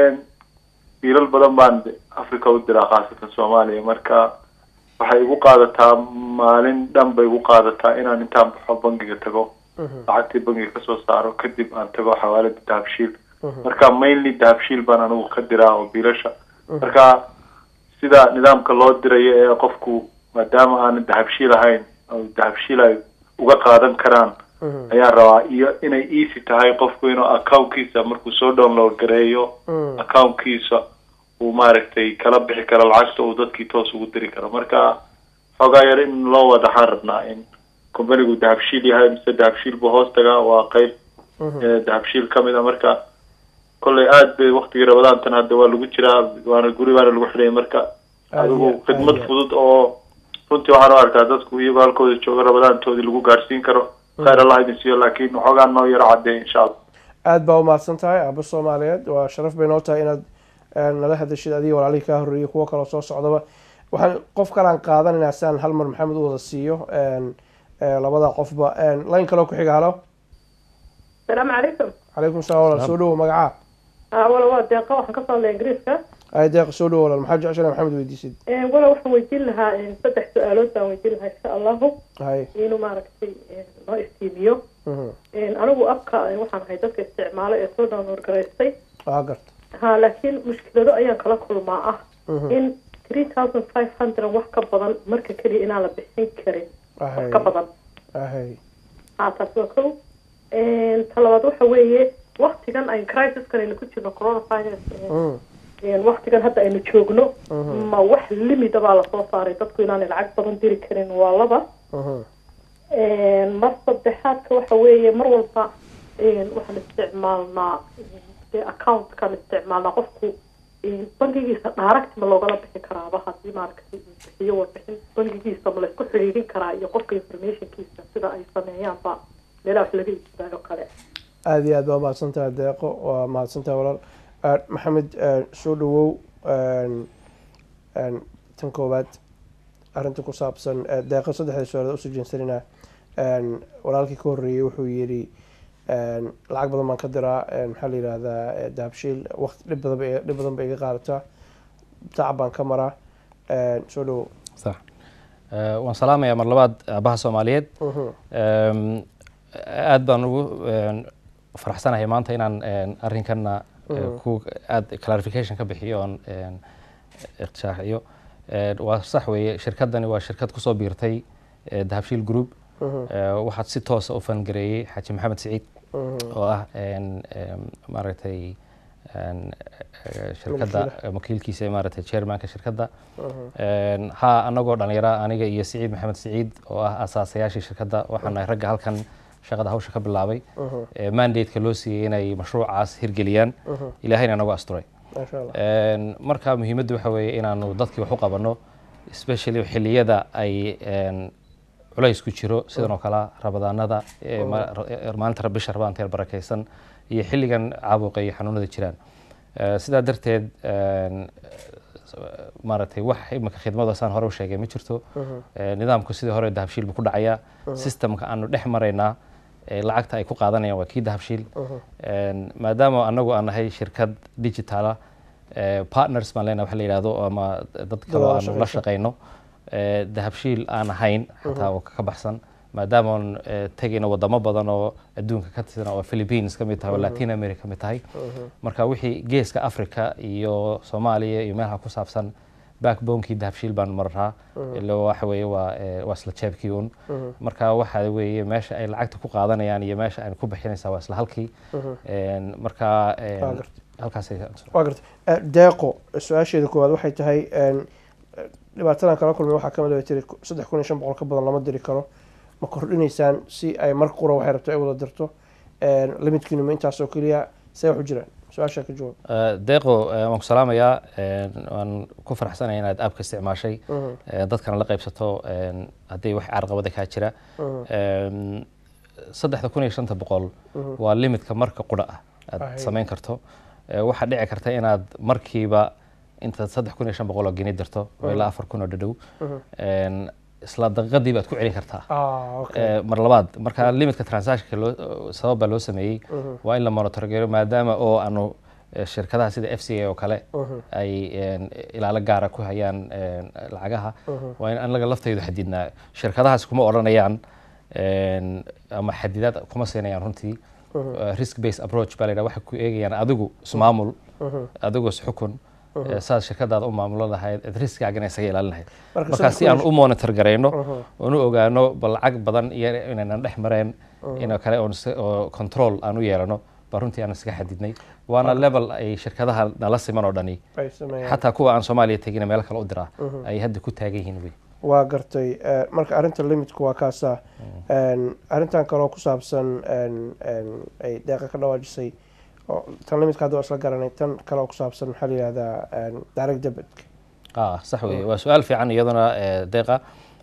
wiilal badan baan Africa u diraa khaasatan Soomaaliya marka waxay igu qaadataa maalin dhan bay igu qaadataa inaan intaan baxo bangiga tago lacagtii bangiga kasoo saaro kadib aan tago xawaalada dahabshiil marka mainly dahabshiil baan anigu ka diraa oo biilasha marka sida nidaamka loo dirayo ee qofku maadaama aan dahabshiil ahayn oo dahabshiil ay uga qaadan karaan ayaa rabaa iyo inay easy tahay qofku inuu accountkiisa markuu soo download gareeyo accountkiisa uu maaragtay kala bixi karo lacagta uu dadkii toos ugu diri karo marka xogaa yar in loo wada waxaan rabnaa in companigu dahabshiil yahay mise dahabshiil buu hoos tagaa waa qayb dahabshiil ka mid a marka kolley aad bay waqtigii rabadaantan hadda waa lagu jiraa waana guri baana lagu xidhayay marka adigu khidmad fudud oo runtii waxaan u arkaa dadku iyagoo halkooda jooga rabadaantoodii lagu gaarsiin karo khayr allah idin siiyo laakiin waxoogaa noo yaro caddeey insha allah. aad baa umahadsan tahay aabbo soomaaliyeed waa sharaf bay noo tahay inaad nala hadashid adiga walaalihii kaa horreeyay kuwo kaloo soo socdaba waxaan qof kalaan qaadanaynaa si aan hal mar maxamed u wada siiyo labada qofba layn kaloo ku xiga halo. السلام عليكم. عليكم السلام walaal soo dhawow magaca. اه wala waa deeqa waxaan ka soo hadlay ingiriiska. ay deeqa soo dhawow walaal maxaa jeceshahay maxamed weydiisid. ee wala waxaan weydiin lahaa saddex su'aalood baan weydiin lahaa insha Allah. hay inuu maaragtay noo istiimiyo. een anigu abka waxaan ahay dadka isticmaalo ee soo download gareystay. waa garta. ha laakiin mushkilado ayaan kala kulmaa ah in three thousand five hundred wax ka badan marka kaliya inaan la bixin karin wax ka badan. hay ha taas waa kow talabaad waxa weeye waqtigan ay crisiskan aynu ku jirno coronavirus waqtigan hadda aynu joogno ma wax limit baa lasoo saaray dadku inaanay lacag badan diri karin waa laba mar saddexaadka waxa weeye mar walba waxaan isticmaalnaa accountkan isticmaalnaa qofku bangigiisa direct ma loogala bixi karaaba haddii maaragtay bixiyo warbixin bangigiisa ma laysku xiriirin karaa iyo qofka informationkiisa sida ay sameeyaanba meelaha wax laga iibsado kale. aad iyo aad baa mahadsantahay deeqo waa mahadsantahay walaal. maxamed soo dhawow tan koowaad arrinta ku saabsan deeqo saddexda su-aalood usoo jeensanina walaalkii ka horreeyey wuxuu yidhi lacag badan baan ka diraa maxaa la yidhaahdaa dahabshiil waqti dhib badan ba dhib badan ba iga qaadataa tacab baan ka maraa soo dhawow. sax waan salaamayaa mar labaad aabaha soomaaliyeed aad baan ugu faraxsanahay maanta inaan arrinkana ku aad clarification ka bixiyo oon iqtishaaxiyo waa sax weeye shirkadani waa shirkad kusoo biirtay dahabshiil group waxaad si toosa u fangareeyey xaaji maxamed siciid oo ah maaragtay shirkadda wakiilkiisa maaragtay chairmanka shirkadda ha anagoo dhalinyara aniga iyo siciid maxamed siciid oo ah asaasayaashii shirkadda waxaan nahay ragga halkan shaqada hawsha ka bilaabay mandate-ka loo siiyey inay mashruucaas hirgeliyaan ilaahayna nagu asturay marka muhiimaddu waxa weeye inaanu dadkii wax u qabanno especially xilliyada ay culays ku jiro sidan oo kale rabadaanada maalinta bisha rabadaanta ee barakaysan iyo xilligan caabuqa iyo xanuunada jiraan sidaa darteed maaragtay wax imika khidmada saan hore u sheegay ma jirto nidaamku sidii hore dahabshiil buu ku dhacayaa systemka aanu dhex maraynaa lacagta ay ku qaadanayaan waa kii dahabshiil maadaama anagu aan nahay shirkad digitala partners baan leenahay waxa la yidhaahdo ama dad kaloo aanu la shaqayno dahabshiil aan ahayn xataa ka baxsan maadaama aan tegayno wadamo badan oo adduunka ka tirsan oo Philippines ka mid tahay oo Latin America ka mid tahay marka wixii geeska Africa iyo Soomaaliya iyo meelaha ku saabsan backbone-kii dahabshiil baan maraa ilaa waxa weeye waa waa isla jeebkii un marka waxa weeye meesha ay lacagta ku qaadanayaan iyo meesha ay ku bixinaysaa waa isla halkii marka halkaas ay waa gartay deeqo su-aasheeda koowaad waxay tahay dhibaatadan kala kulmay waxaa ka mid ah tiri saddex kun iyo shan boqol ka badan lama diri karo ma kordhinaysaan si ay mar qura waxay rabto ay wada dirto limitkiinu ma intaas oo keliya see wax u jiraan su-aashaa ka jawaab deeqo waan ku salaamayaa waan ku faraxsanaya inaad aabka isticmaashay dadkana la qaybsato haddii wax carqabada kaa jira saddexda kun iyo shanta boqol waa limitka marka qura ah aad samayn karto waxaa dhici karta inaad markiiba inta saddex kun iyo shan boqol oo geni dirto oo ilaa afar kun oo dhadhow isla daqiiqadii baad ku celin kartaa mar labaad marka limitka transactionka loo sabab baa loo sameeyey waa in la monitor gareeyo maadaama oo aanu shirkadaha sida f c a oo kale ay ilaalo gaara ku hayaan lacagaha waa in anaga laftaydu xadidnaa shirkadahaas kuma odhanayaan ama xadidaad kuma siinayaan runtii risk based approach baa la yidhaha waxay ku eegayaan adigu ismaamul adigu isxukun saad shirkadaada u maamulo lahayd riskigaagana isaga ilaalin lahayd marka si aan u monitor garayno oon u ogaano bal lacag badan iyo inaynan dhex mareen inoo kale oo control aan u yeelano baa runtii aan iska xadidnay waana level ay shirkadaha nala siman oo dhani xataa kuwa aan soomaaliya tegina meel kale u diraa ay hadda ku taagan yihiin wey waa gartay marka arrinta limitku waa kaasa arrintan kaloo ku saabsan ay deeqa ka dhawaajisay tan limitka hadda waa isla garanay tan kaloo ku saabsan maxaa la yihahdaa direct debitka ah sax wey waa su-aal fiican iyaduna deeqa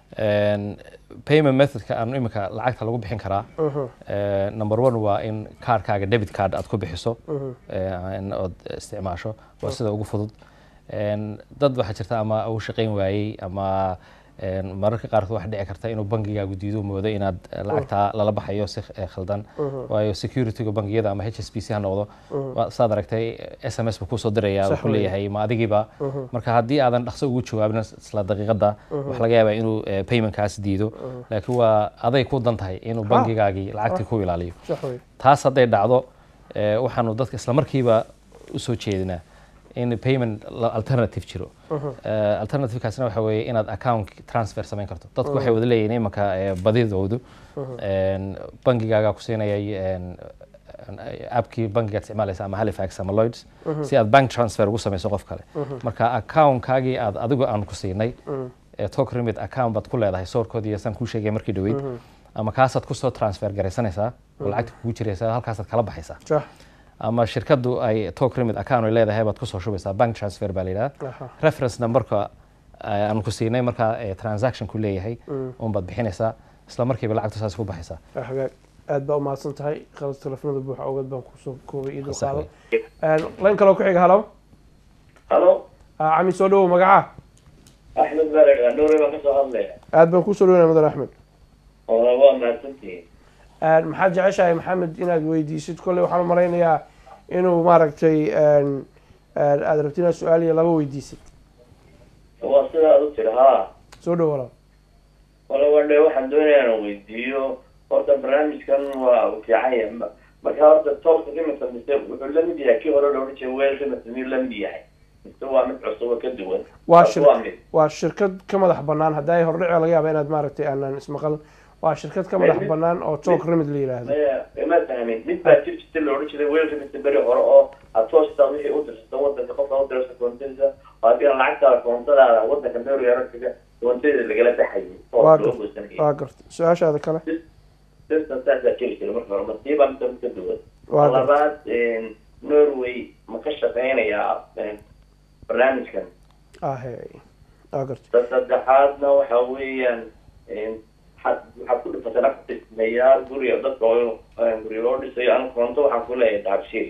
payment methodka aan iminka lacagta lagu bixin karaa number one waa in kaarkaaga debit card aad ku bixiso ood isticmaasho waa sida ugu fudud dad waxaa jirta ama uu shaqayn waayey ama mararka qaarkood waxa dhici karta inuu bangigaagu diido moodo inaad lacagta lala baxayo si khaldan waayo securityga bangiyada ama h s b c ha noqdo saad aragtay s m s buu kusoo diraya wuxuu leeyahay ma adigiiba marka haddii aadan dhaqso ugu jawaabin isla daqiiqada waxa laga yaabaa inuu paymentkaas diido laakiin waa aday ku dan tahay inuu bangigaagii lacagtii ku ilaaliyo taas hadday dhacdo waxaanu dadka isla markiiba usoo jeedinaa in payment alternative jiro alternativekaasna waxa weeye inaad account transfer samayn karto dadku waxay wada leeyihiin imanka badidoodu bangigaaga ku siinaya appkii bangigaad isticmaalaysa ama halifax ama lloyds si aad bank transfer ugu samayso qof kale marka accountkaagii aad adigu aan ku siinay talk remit account baad ku leedahay soorkoodii iyo saan kuu sheegay markii dhaweyd ama kaasaad kusoo transfer garaysanaysaa oo lacagta kugu jiraysa halkaasaad kala baxaysaa ama shirkadu ay talk remit account ay leedahay baad kusoo shubaysaa bank transfer baa la yidhaha reference numberka aan ku siinay markaa transaction ku leeyahay un baad bixinaysaa isla markiiba lacagta saas ku baxaysaa aad baa umahadsan tahay qalad telefonada buuxa ogeed baan kusoo koobay iyo dulqaaday layn kaloo ku xiga halo halo cami soo dhawow magaca axmed baa la yidhaha nuuri baan kasoo hadlaya aad baan kusoo dhaweynaya mudan axmed wala waa mahadsantihiin maxaad jeceshahay maxamed inaad weydiisid kolley waxaan u malaynayaa inuu maaragtay aada rabti inaad su-aal iyo laba weydiisid waa sida aad u tiri ha soo dhow walaal wala wadhe waxaan doonayaa inaan weydiiyo horta barnaamijkan waa fiican yahay marka horta talk remit mise wuxuu la mid yahay kii hore loola jeeda wel remit miyuu la mid yahay mise waa mid cusub oo ka duwan waa shir waa shirkad ka madax banaan hadda ay hordhici laga yaaba inaad maaragtay aanan ismaqal waa shirkad ka madax banaan oo talk remit la yiraahdo ma fahmin mid baa jir jirta loola jeeda wel remit beri hore oo aad toosta wixii u dirsato wadanka qofka u dirsato koontada oo haddii aan lacagtaada koontadaada wadanka meel yaro kaga koontada lagala baxayay oo loo goosanayay waa gartay su-aashaada kale sistan saasaa jiri jira marka hore masiiba mid ka duwan labaad norway ma ka shaqeynayaa barnaamijkan ahe waa gartay ta saddexaadna waxa weeyaan waxaad ku dhifatay aftismayaal guriga dadka oo guriga loo dhisayo an koonto waxaan ku leeyahay daabshiil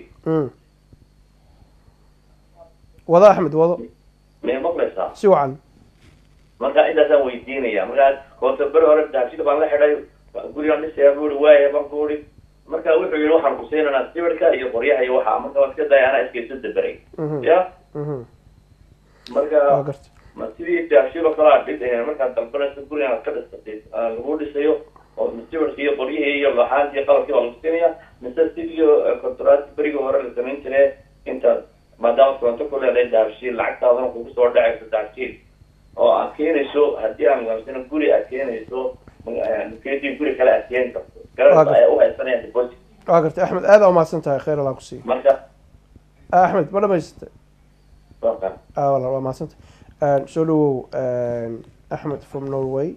wado axmed wado may maqlaysaa si wacan marka intaasaan weydiinaya markaa koonto beri hore daabshiil baan la xidhay gurigaan dhisaya buuri waaya baan ku uri marka wuxuu yihi waxaan ku siinanaa sibirka iyo qoryaha iyo waxaa marka waa iska daya anaa iska isu daberay ya marka ma sidii daabshiil oo kalaa dhid markaad dalbanayso gurigaan ka dhisatay lagu dhisayo oo sibirka iyo qoryihii iyo laxaanti iyo qalabkii baa lagu siinaya mise sidii kontraat berigii hore la samayn jire intaad maadaama koonto ku leedahay daabshiil lacagtaadana kugu soo dhacayso daabshiil oo aad keenayso haddii aan gaamsana guri aad keenayso keedii guri kale aad keeni karto garabta ay u haysanayaan deposit waa gartay axmed aada umahadsan tahay khayr allah ku siiyo marka axmed ma dhamaysatay waa walaal waa mahadsantahay soo dhawow axmed from norway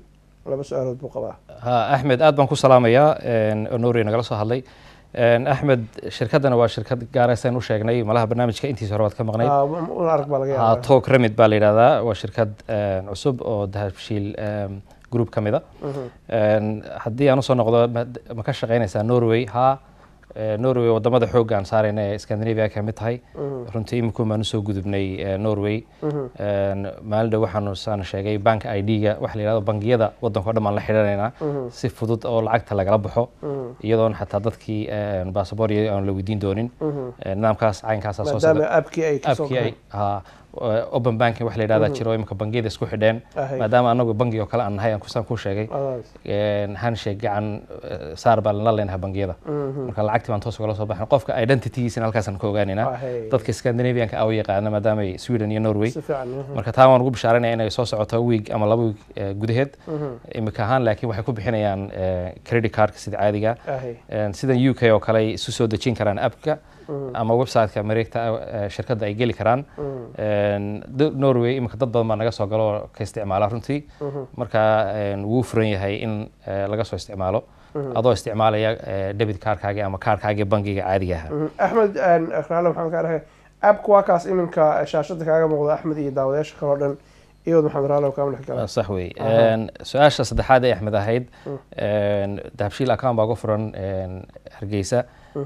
laba su-aalood buu qabaa. ha axmed aad baan ku salaamayaa onori nagala soo hadlay. axmed shirkaddana waa shirkad gaaraysan u sheegnay malaha barnaamijka intiisa hore waad ka maqnayd. un arag baa laga ha yaabaa. talk remit baa la yidhahdaa waa shirkad cusub oo dahabshiil group ka mid a. haddii aan usoo noqdo ma ka shaqaynaysaa Norway? ha Norway wadamada xoogga aan saarayna ee Scandinavia ka mid tahay. runtii iminku maan usoo gudubnay Norway. maalin dhow waxaanu saan sheegay bank I D-ga waxa la yidhahdo bangiyada waddanka oo dhan baan la xidhanaynaa si fudud oo lacagta lagala baxo iyadoon xataa dadkii baasaboor aan la weydiin doonin. nidaamkaas caynkaas soo socda maadaama abkii ay ka soo abkii ha open banking waxa la yidhahdaa jiro imika bangiyada isku xidheen maadaama anagu bangi oo kale aan nahay aan kusaan ku sheegay handshake gacan saar baan la leenahay bangiyada. marka lacagtii baan toos ugala soo baxnay qofka identitygiisina halkaasaan ka ogaanaynaa dadka Scandinavianka ah u yaqaana maadaama ay Sweden iyo Norway. marka taa waan ugu bishaaranaya inay soo socoto week ama laba week gudaheed imika ahaan laakiin waxay ku bixinayaan credit cardka sida caadiga sida U K oo kale isu soo dejin karaan appka ama website-ka mareegta shirkadda ay geli karaan. Norway imika dad badan baa naga soo galo ka isticmaala runtii. marka wuu furan yahay in laga soo isticmaalo adoo isticmaalaya debit cardkaaga ama cardkaaga bangiga caadiga ah. axmed raale waxaan ka dhahay abka waa kaas iminka shaashada kaaga muuqda axmed iyo daawadayaasha kale oo dhan iyo maxamed raale ka madax kale. sax weey. su-aasha saddexaad ee axmed ahayd dahabshiil account baa ugu furan Hargeysa.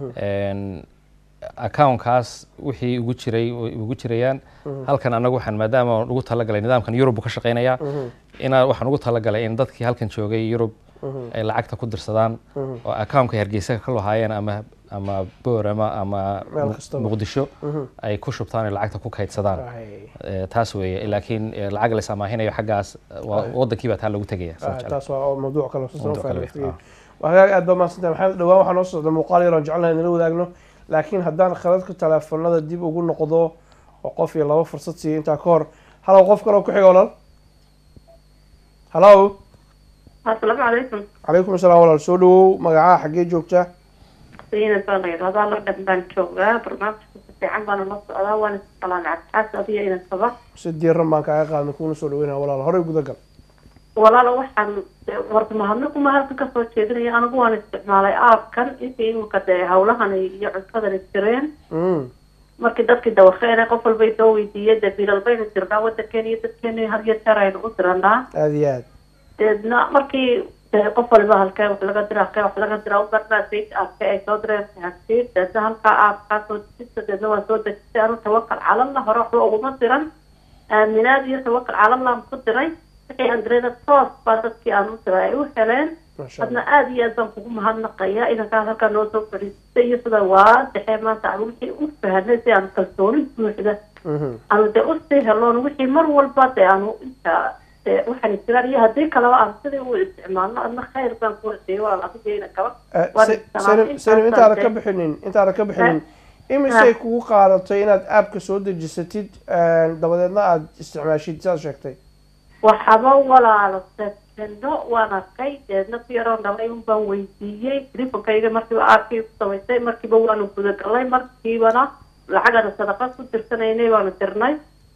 accountkaas wixii ugu jiray ugu jirayaan halkan anagu waxaan maadaama ugu talagalay nidaamkan Europe ka shaqeynaya inaan waxaan ugu talagalay in dadkii halkan joogay Europe ay lacagta ku dirsadaan oo accountka Hargeysa ka loo haayeen ama ama Boorama ama Muqdisho ay ku shubtaan lacagta ku kaydsadaan. taas weeye laakiin lacag la samaahinayo xaggaas wadankii baa taa lagu tagaya. taas waa mawduuc kale oo soo faa'iideeyay. waa aad baa maasanta maxamed dhawaan waxaan noo soo muuqaal yar oo jecelnahay in la wadaagno laakiin haddaan khaladka telefoonada dib ugu noqdo oo qof iyo laba fursad siiyo intaa ka hor halow qof kale oo ku xiga walaal. halow assalaamu calaykum. calaykum assalaam walaal soo dhawow magacaha xaggee joogtaa? sayna baan yiraahdaa la dhanbaan joogaa barnaamijka si fiican baan la socdaa waan isqalaan cabtaas adiga inaan saba si diiran baan kaaga qaadnay kuna soo dhaweynaa walaal horey guda gal. walaalo waxaan warta mahadnaquma halka ka soo jeedinaya anigu waan isticmaalay aapkan intii imika dee hawlahan iyo cuntadan jireen markii dadkii dawaqeena qof walba soo weydiiyay dee bilal baynu jirnaa wadankeena iyo dadkeena har iyo jeer aynu u diranaa aad iyo aad deedna markii qof walba halkee wax laga dira halkee wax laga dira ubarnaasay aapka ay soo direen taxsiid deedna halkaa aapkaa soo dejista deedna waan soo dejistay anu tawakal cala allah hore waxba uguma diran aaminaad iyo tawakal cala allah ku diray andreeda toos baa dadkii aan u diray ay u heleen. hadna aad iyo aad baan kugu mahadnaqayaa inankaa halkaa noo soo fadhiistay iyo sida waa dexee maanta aan wixii u fahanay si aan kalsooni buuxda aanu dee usii heloon wixii mar walba dee aanu inta waxaan jiraan iyo haddii kaleba aan sidii u isticmaalno adna khayr baan ku horseeyay walaal adigeyna kaba. sayna intaada ka bixinin intaada ka bixinin imisay kugu qaadatay inaad aabka soo dejisatid dabadeedna aad isticmaashid sidaad sheegtay? waxaba walaalo sekendo waan arkay deedna ku yaroon dhalay un baan weydiiyey telefonkayga markiiba aabkii ku samaysay markiiba waanu gudagalay markiibana lacagana sadaqa ku tirsanaynay waanu dirnay.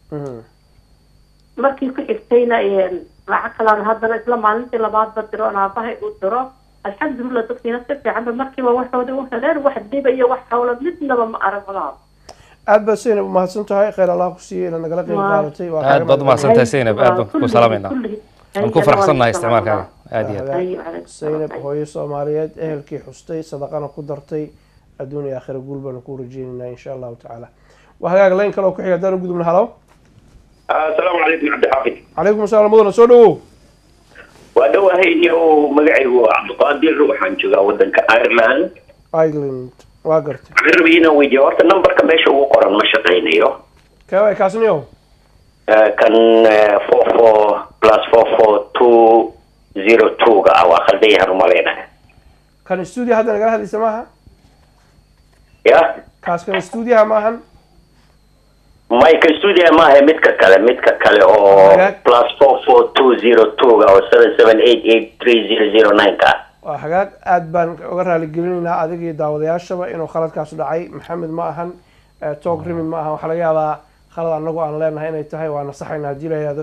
markii ku xigtayna lacag kalaan haddana isla maalintii labaadba diro on aabahay u diro alxamdulillah dadkiina si fiicanba markiiba waxooda u heleen wax dhiba iyo wax hawla midnaba ma arag walaal. aad baa Zainab mahadsan tahay khayr Allah ku siiyay inaad nagala qayb qaadatay. aad baad mahadsan tahay Zainab aad baan ku salaamayna waan ku faraxsanahay isticmaalkaaga aad iyo aad. Zainab hooyo Soomaaliyeed ehelkii xustay sadaqana ku dartay adduun iyo aakhira guul baan ku rajaynaynaa insha Allah ta'ala. waa hagaag leen kale oo ku xiga daan gudubna halaw. assalaamu calaykum cabdi xaafid. calaykum assalaam mudana soo dhawow. waa dhawahay iyo magacaygu waa Cabdiqaadir waxaan joogaa wadanka Ireland. Ireland waa gartay. Rabina weydiyo horta numberka meesha ugu qoran ma shaqeynayo. Kaway kaasniyo? kan four four plus four four two zero two ga waa khalday har maleena. kan studio hadda naga hadlaysa maaha? ya kaas kan studio maahan? may ka studio maaha midka kale midka kale oo plus four four two zero two ga oo seven seven eight eight three zero zero nine ka. waa hagaag aad baan uga raali gelinaynaa adiga iyo daawadayaashaba inuu khaladkaas dhacay. maxamed ma ahan talk remit ma ahan waxa laga yaabaa khalad anagu aan leenahay inay tahay waa nasaxayna haddii la yiraahdo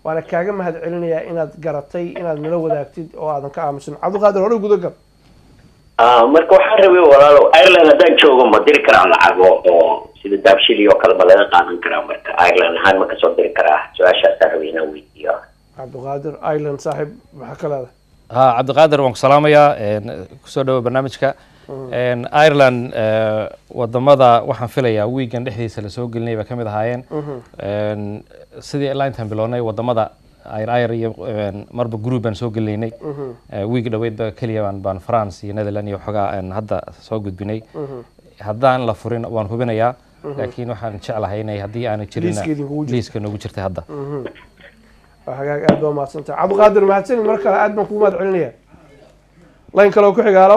waana kaaga mahad celinayaa inaad garatay inaad nala wadaagtid oo aadan ka aamusin cabdiqaadir hore guda gal marka waxaan rabay walaalo Ireland haddaan joogo ma diri karaa lacago oo sida daabshili oo kale ma laga qaadan karaa marka Ireland ahaan ma kasoo diri karaa su-aashaasaan rabay inaan weydiiyo cabdiqaadir Ireland saaxiib maxaa ka leedahay ها عبد القادر وان سلاميا kusoo dhawo barnaamijka een Ireland wadamada waxaan filayaa weekend dhexdiisa la soo gelinay ba kamid ahaayeen een sidii Atlantan bilownay wadamada ayr ayr iyo marba group aan soo gelinay week dhaweyd ba kaliya baan baan France iyo Netherlands iyo xogaa aan hadda soo gudbinay haddaan la furin waan hubinayaa laakiin waxaan jeclahay inay haddii aan jirin liiska nagu jirtay hadda وحاجة أدوى ما صنتها عبد القادر ما هتسمي مركز عاد ما كوماد علنية لاين كلو كحي قالوا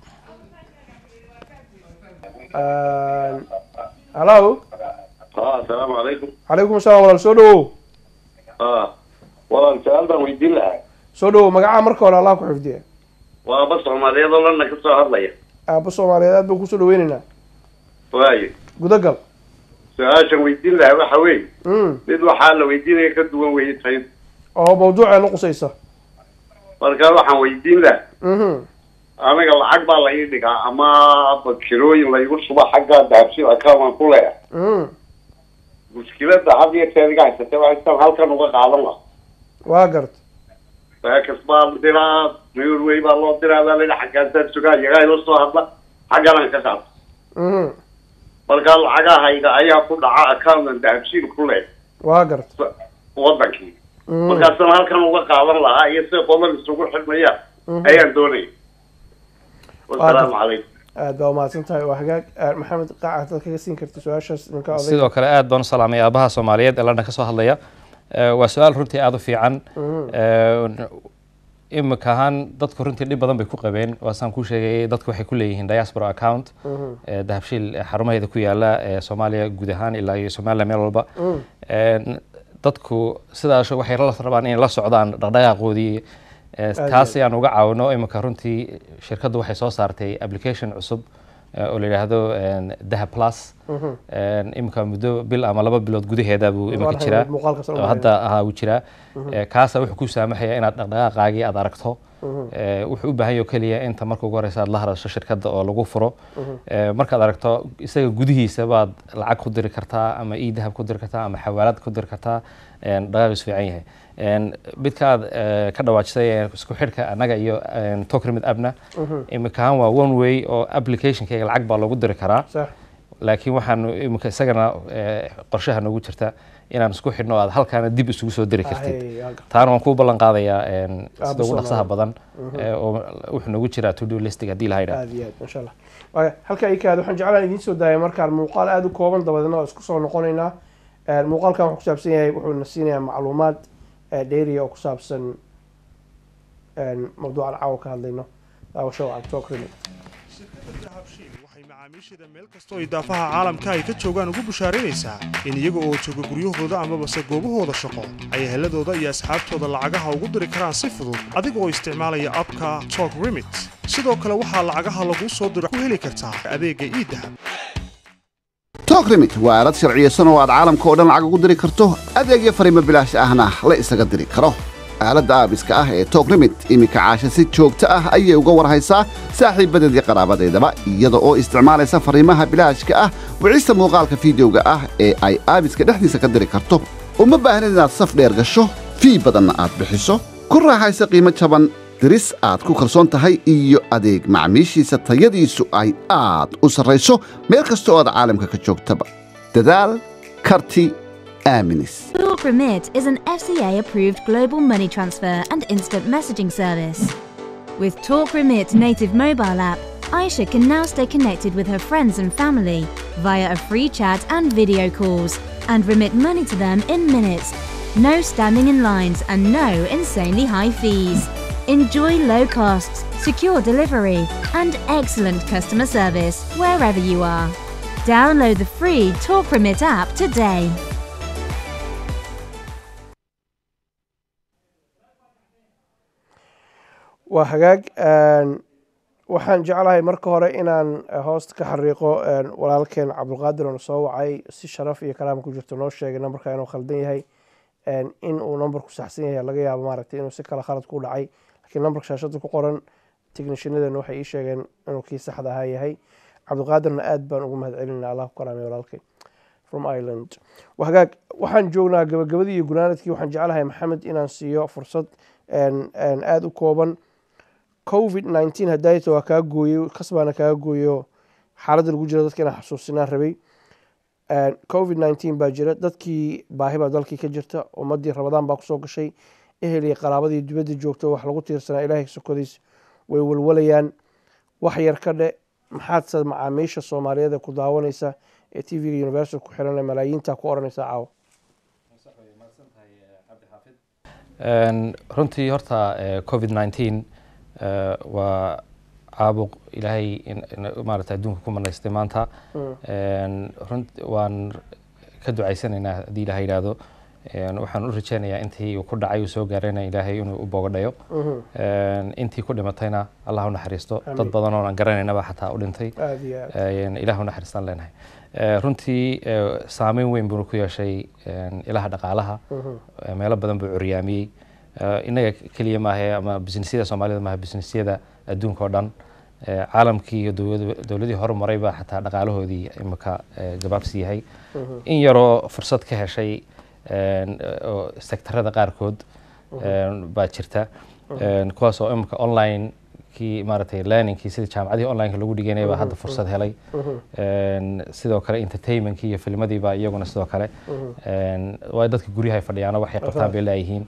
هلو اه السلام عليكم عليكم السلام ورحمة سودو اه والله السؤال ده ويدين لها سودو مقعة مركز ولا الله كحفديه وبس Soomaaliyeed oo lana ka soo hadlaya aba Soomaaliyeed buu ku soo dhaweynayna waayo gudagal su'aashan weydiin lahaa waxa weey mid waxa la weydiinaya ka duwan weeytay oo mawduuca la qusaysa marka waxaan weydiin lahaa aniga lacag baa la ii dhigaa ama bakirooyin la igu suba xagga daabsi account ku leeyahay mushkilada hadii teediga haysatay waxaan halkan uga qaadan lahaa waa gart فكسبان ديرا نيروي بالله ديرا لا حاجه تسوق يا لو سو هذا حاجه انا كسب امم marka lacagaha ayga ayaa ku dhaca account daabshiil ku leh waa gart wadankii marka san halkan uga qaadan lahaa iyo si qodob isugu xidmaya ayaan doonay wassalaamu calaykum aad baa mahadsantahay waa hagaag maxamed qaaca dadka ka siin karta su-aashaas ninka oday sidoo kale aad baan u salaamay aabaha Soomaaliyeed ee lana ka soo hadlaya waa su'aal runtii aad u fiican imika ahaan dadku runtii dhib badan bay ku qabeen waasaan ku sheegay dadku waxay ku leeyihiin diaspora account dahabshiil xarumaheeda ku yaala ee Soomaaliya guud ahaan ilaa iyo Soomaaliya meel walba dadku sidaas waxay la rabaan in la socdaan dhaqdhaqaaqoodii taas ayaan uga caawino imika runtii shirkaddu waxay soo saartay application cusub oo la yiraahdo Dahab Plus imika muddo bil ama laba bilood gudaheeda buu imika jiraa hadda aha uu jiraa kaasa wuxuu ku saamaxayaa inaad dhaqdhaqaaqaagii aad aragto wuxuu u baahan yahay kaliya inta marka ugu horeysa aad la hadasho shirkadda oo lagu furo markaad aragto isaga gudihiisa baad lacag ku diri kartaa ama ii dahab ku diri kartaa ama xawaalad ku diri kartaa dhaqaaqis fiican yahay midkaad ka dhawaajisay isku xidhka anaga iyo Tokrimid abna imika waa one way oo application-kayga lacag baa lagu diri karaa laakiin waxaan imika isagana qorshaha nagu jirta inaan isku xidhno aad halkaana dib isugu soo diri kartid taana waan ku ballan qaadayaa sida ugu dhaqsaha badan oo wuxuu nagu jiraa to do list hadii la hayraa aad iyo aad insha Allah waa halka ay ka waxaan jeclaan idin soo daayay markaan muuqaal aad u kooban dabadna isku soo noqonaynaa muuqaalkan wuxuu ku saabsan yahay wuxuu na siinayaa macluumaad dheeri oo ku saabsan mawduuca caawa ka hadlayno daawasho aan Tokrimid waxay macaamiishada meel kastoo idaafaha caalamka ay ka joogaan ugu bushaaraynaysaa in iyaga oo jooga guryahooda ama base goobahooda shaqo ay heladooda iyo asxaabtooda lacagaha ugu diri karaan si fudud adiga oo isticmaalaya abka Tokrimid sidoo kale waxaa lacagaha lagu soo diro ku heli kartaa adeega e-dahab Tokrimid waa aalad sharciyeysan oo aad caalamka oo dhan lacag ugu diri karto adeegyo fariimo bilaash ahna la isaga diri karo aaladda aabiska ah ee Tokrimid imika caasha si joogto ah ayay uga warhaysaa saaxiibadeedii qaraabadeedaba iyada oo isticmaalaysa fariimaha bilaashka ah wicista muuqaalka fiidiyowga ah ee ay aabiska dhexdiisa ka diri karto uma baahnid inaad saf dheer gasho fii badanna aad bixiso ku raaxaysa qiimo jaban diris aad ku kalsoon tahay iyo adeeg macaamiishiisa tayadiisu ay aad u sarrayso meel kasta oo aad caalamka ka joogtaba dadaal karti Aminis. Tokrimid is an F C A-approved global money transfer and instant messaging service. With Tokrimid's native mobile app, Aisha can now stay connected with her friends and family via a free chat and video calls and remit money to them in minutes. No standing in lines and no insanely high fees. Enjoy low costs, secure delivery and excellent customer service wherever you are. Download the free Tokrimid app today. waa hagaag waxaan jeclahay marka hore inaan hoosta ka xariiqo walaalkeen Cabdulqaadir oo soo wacay si sharaf iyo karaam ku jirto noo sheegay nambarka inuu khaldan yahay in uu numberku saxsan yahay laga yaabo maaragtay inuu si kala khalad ku dhacay laakiin numberka shaashada ku qoran technicianadana waxay ii sheegeen inuu kii saxda ahaa yahay cabdiqaadirna aad baan ugu mahadcelinaa allah ku karaamay walaalkay from Ireland wahagaag waxaan joognaa gabagabadii iyo gunaanadkii waxaan jecelahay maxamed inaan siiyo fursad aad u kooban covid nineteen hadayto waa kaa gooyey kasbaana kaa gooyo xaaladda lagu jira dadka inaan xasuusinaan rabay covid nineteen baa jira dadkii baahi baa dalkii ka jirta ummadii rabadaan baa kusoo gashay ehel iyo qaraabadii dibadda joogta wax lagu tiirsanaa ilaahay sokodiis way walwalayaan wax yar ka dhe maxaad macaamiisha Soomaaliyeed ku daawanaysa ee T V-ga Universal ku xiran malaayiinta ku oranaysa caaw runtii horta covid nineteen waa caabuq ilaahay maaragtay adduunka ku manaystay maanta waan ka ducaysanaynaa haddii ilaahay yidhaahdo waxaan u rajaynayaa intii uu ku dhacay uu soo gaarayna ilaahay inuu u boogadhayo intii ku dhimatayna allah u naxariisto dad badan oo aan garanaynaba xataa u dhintay ilaah u naxariistaan leenahay runtii saameyn weyn buu ku yeeshay ilaha dhaqaalaha meelo badan buu curyaamiyey inaga kaliya maahe ama businessyada Soomaalida maahe businessyada adduunka oo dhan caalamkii iyo dowladii horumaray baa xataa dhaqaalahoodii imika gabaabsi yahay in yaroo fursad ka heshay sektarada qaarkood baa jirta kuwaas oo imika online kii maaragtay learningkii sida jaamacadii online lagu dhiganay baa hadda fursad helay sidoo kale entertainmentkii iyo filmadii baa iyaguna sidoo kale waa dadka guryaha fadhiyaan waxay qabtaan bay leeyihiin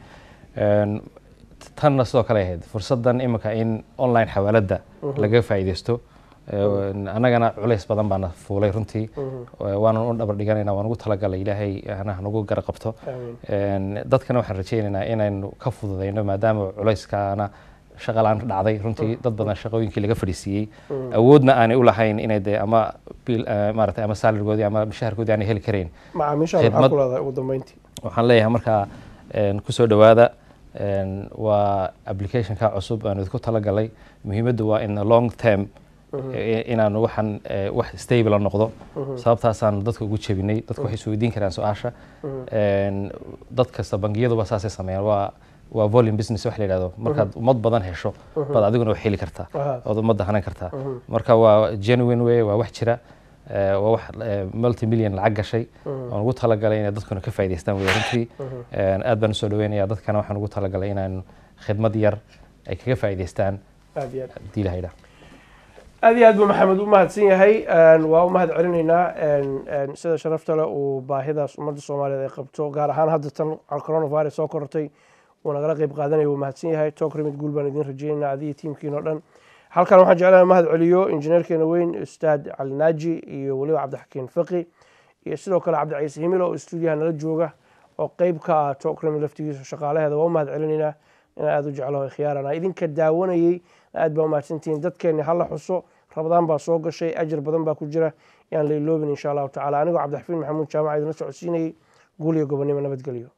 tanna sidoo kale ahayd fursadan imika in online xawaalada laga faa'iideysto anagana culays badan baan fuulay runtii waan u dhabar dhiganaynaa waan ugu talagalay ilaahay anaha nagu gar qabto dadkana waxaan rajaynaynaa inaynu ka fududeyno maadaama culayskaana shaqo la'aan dhacday runtii dad badan shaqooyinkii laga fadhiisiyey awoodna aanay u lahayn inay de ama maaragtay ama salarigoodii ama mushaharkoodii aanay heli karayn macaamiisha waxaa ku leedahay ugu dambeyntii waxaan leeyahay markaa ku soo dhawaada waa applicationka cusub aan idinku talagalay muhiimaddu waa in long term inaanu waxaan wax stable noqdo sababtaasaan dadka ugu jebinay dadku waxay soo weydiin karaan su'aasha dad kasta bangiyaduba saasay sameeyaan waa waa volume business wax la yiraahdo markaad ummad badan hesho bad adiguna wax heli kartaa oo ummadda hanan kartaa marka waa genuine way waa wax jira waa wax multi million lacag gashay oo ugu talagalay in dadkuna ka faa'iideystaan way runtii aad baan soo dhaweynayaa dadkana waxaan ugu talagalay inaan khidmad yar ay kaga faa'iideystaan aad iyo aad diilahayda aad iyo aad buu maxamed u mahadsan yahay waa u mahad celinaynaa sida sharafta leh uu baahidaas ummadda Soomaaliyeed ay qabto gaar ahaan hadda tan coronavirus soo kortay uu nagala qayb qaadanaya wuu mahadsan yahay Talk Remit guul baan idin rajaynaynaa adiga tiimkiina oo dhan halkan waxaan jeclahay mahad celiyo injineerkeena weyn ustaad Cali Naaji iyo waliba Cabdixakiin Faqi iyo sidoo kale Cabdi Ciise Himilo oo stuudiyaha nala jooga oo qayb ka ah Talk Remit laftigiisa shaqaalaheeda waa u mahad celinaynaa in aad u jeclahay khiyaarana idinka daawanayay aad baa u mahadsantihiin dadkeena hal xuso rabadaan baa soo gashay ajir badan baa ku jira yaan la iloobin insha Allah taala anigu Cabdixafiin Maxamuud Jaamac idin socodsiinayay guul iyo gobonimo nabadgelyo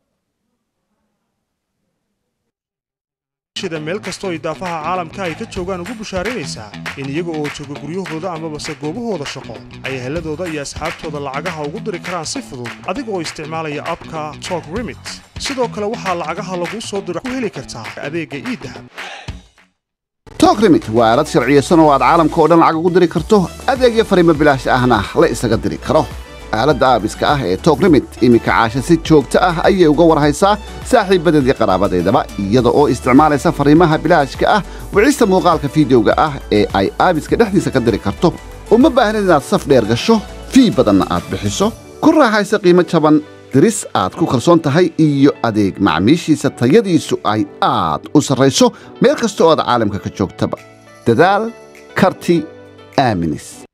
shida meel kasto ay daafaha caalamka ay ka joogaan ugu bushaaraynaysaa in iyaga oo jooga guryahooda ama base goobahooda shaqo ay heladooda iyo asxaabtooda lacagaha ugu diri karaan si fudud adiga oo isticmaalaya abka Talk Remit sidoo kale waxaa lacagaha lagu soo diro ku heli kartaa adeega e-dahab Talk Remit waa aalad sharciyeysan oo aad caalamka oo dhan lacag ugu diri karto adeegyo fariimo bilaash ahna la isaga diri karo aaladda aabiska ah ee Talk Remit imika caasha si joogto ah ayay uga warhaysaa saaxiibadeedii qaraabadeedaba iyada oo isticmaalaysa fariimaha bilaashka ah wicista muuqaalka fiidiyowga ah ee ay aabiska dhexdiisa ka diri karto uma baahnid inaad saf dheer gasho fii badanna aad bixiso ku raaxaysa qiimo jaban diris aad ku kalsoon tahay iyo adeeg macmiishiisa tayadiisu ay aad u sarrayso meel kasta oo aad caalamka ka joogtaba dadaal karti aaminis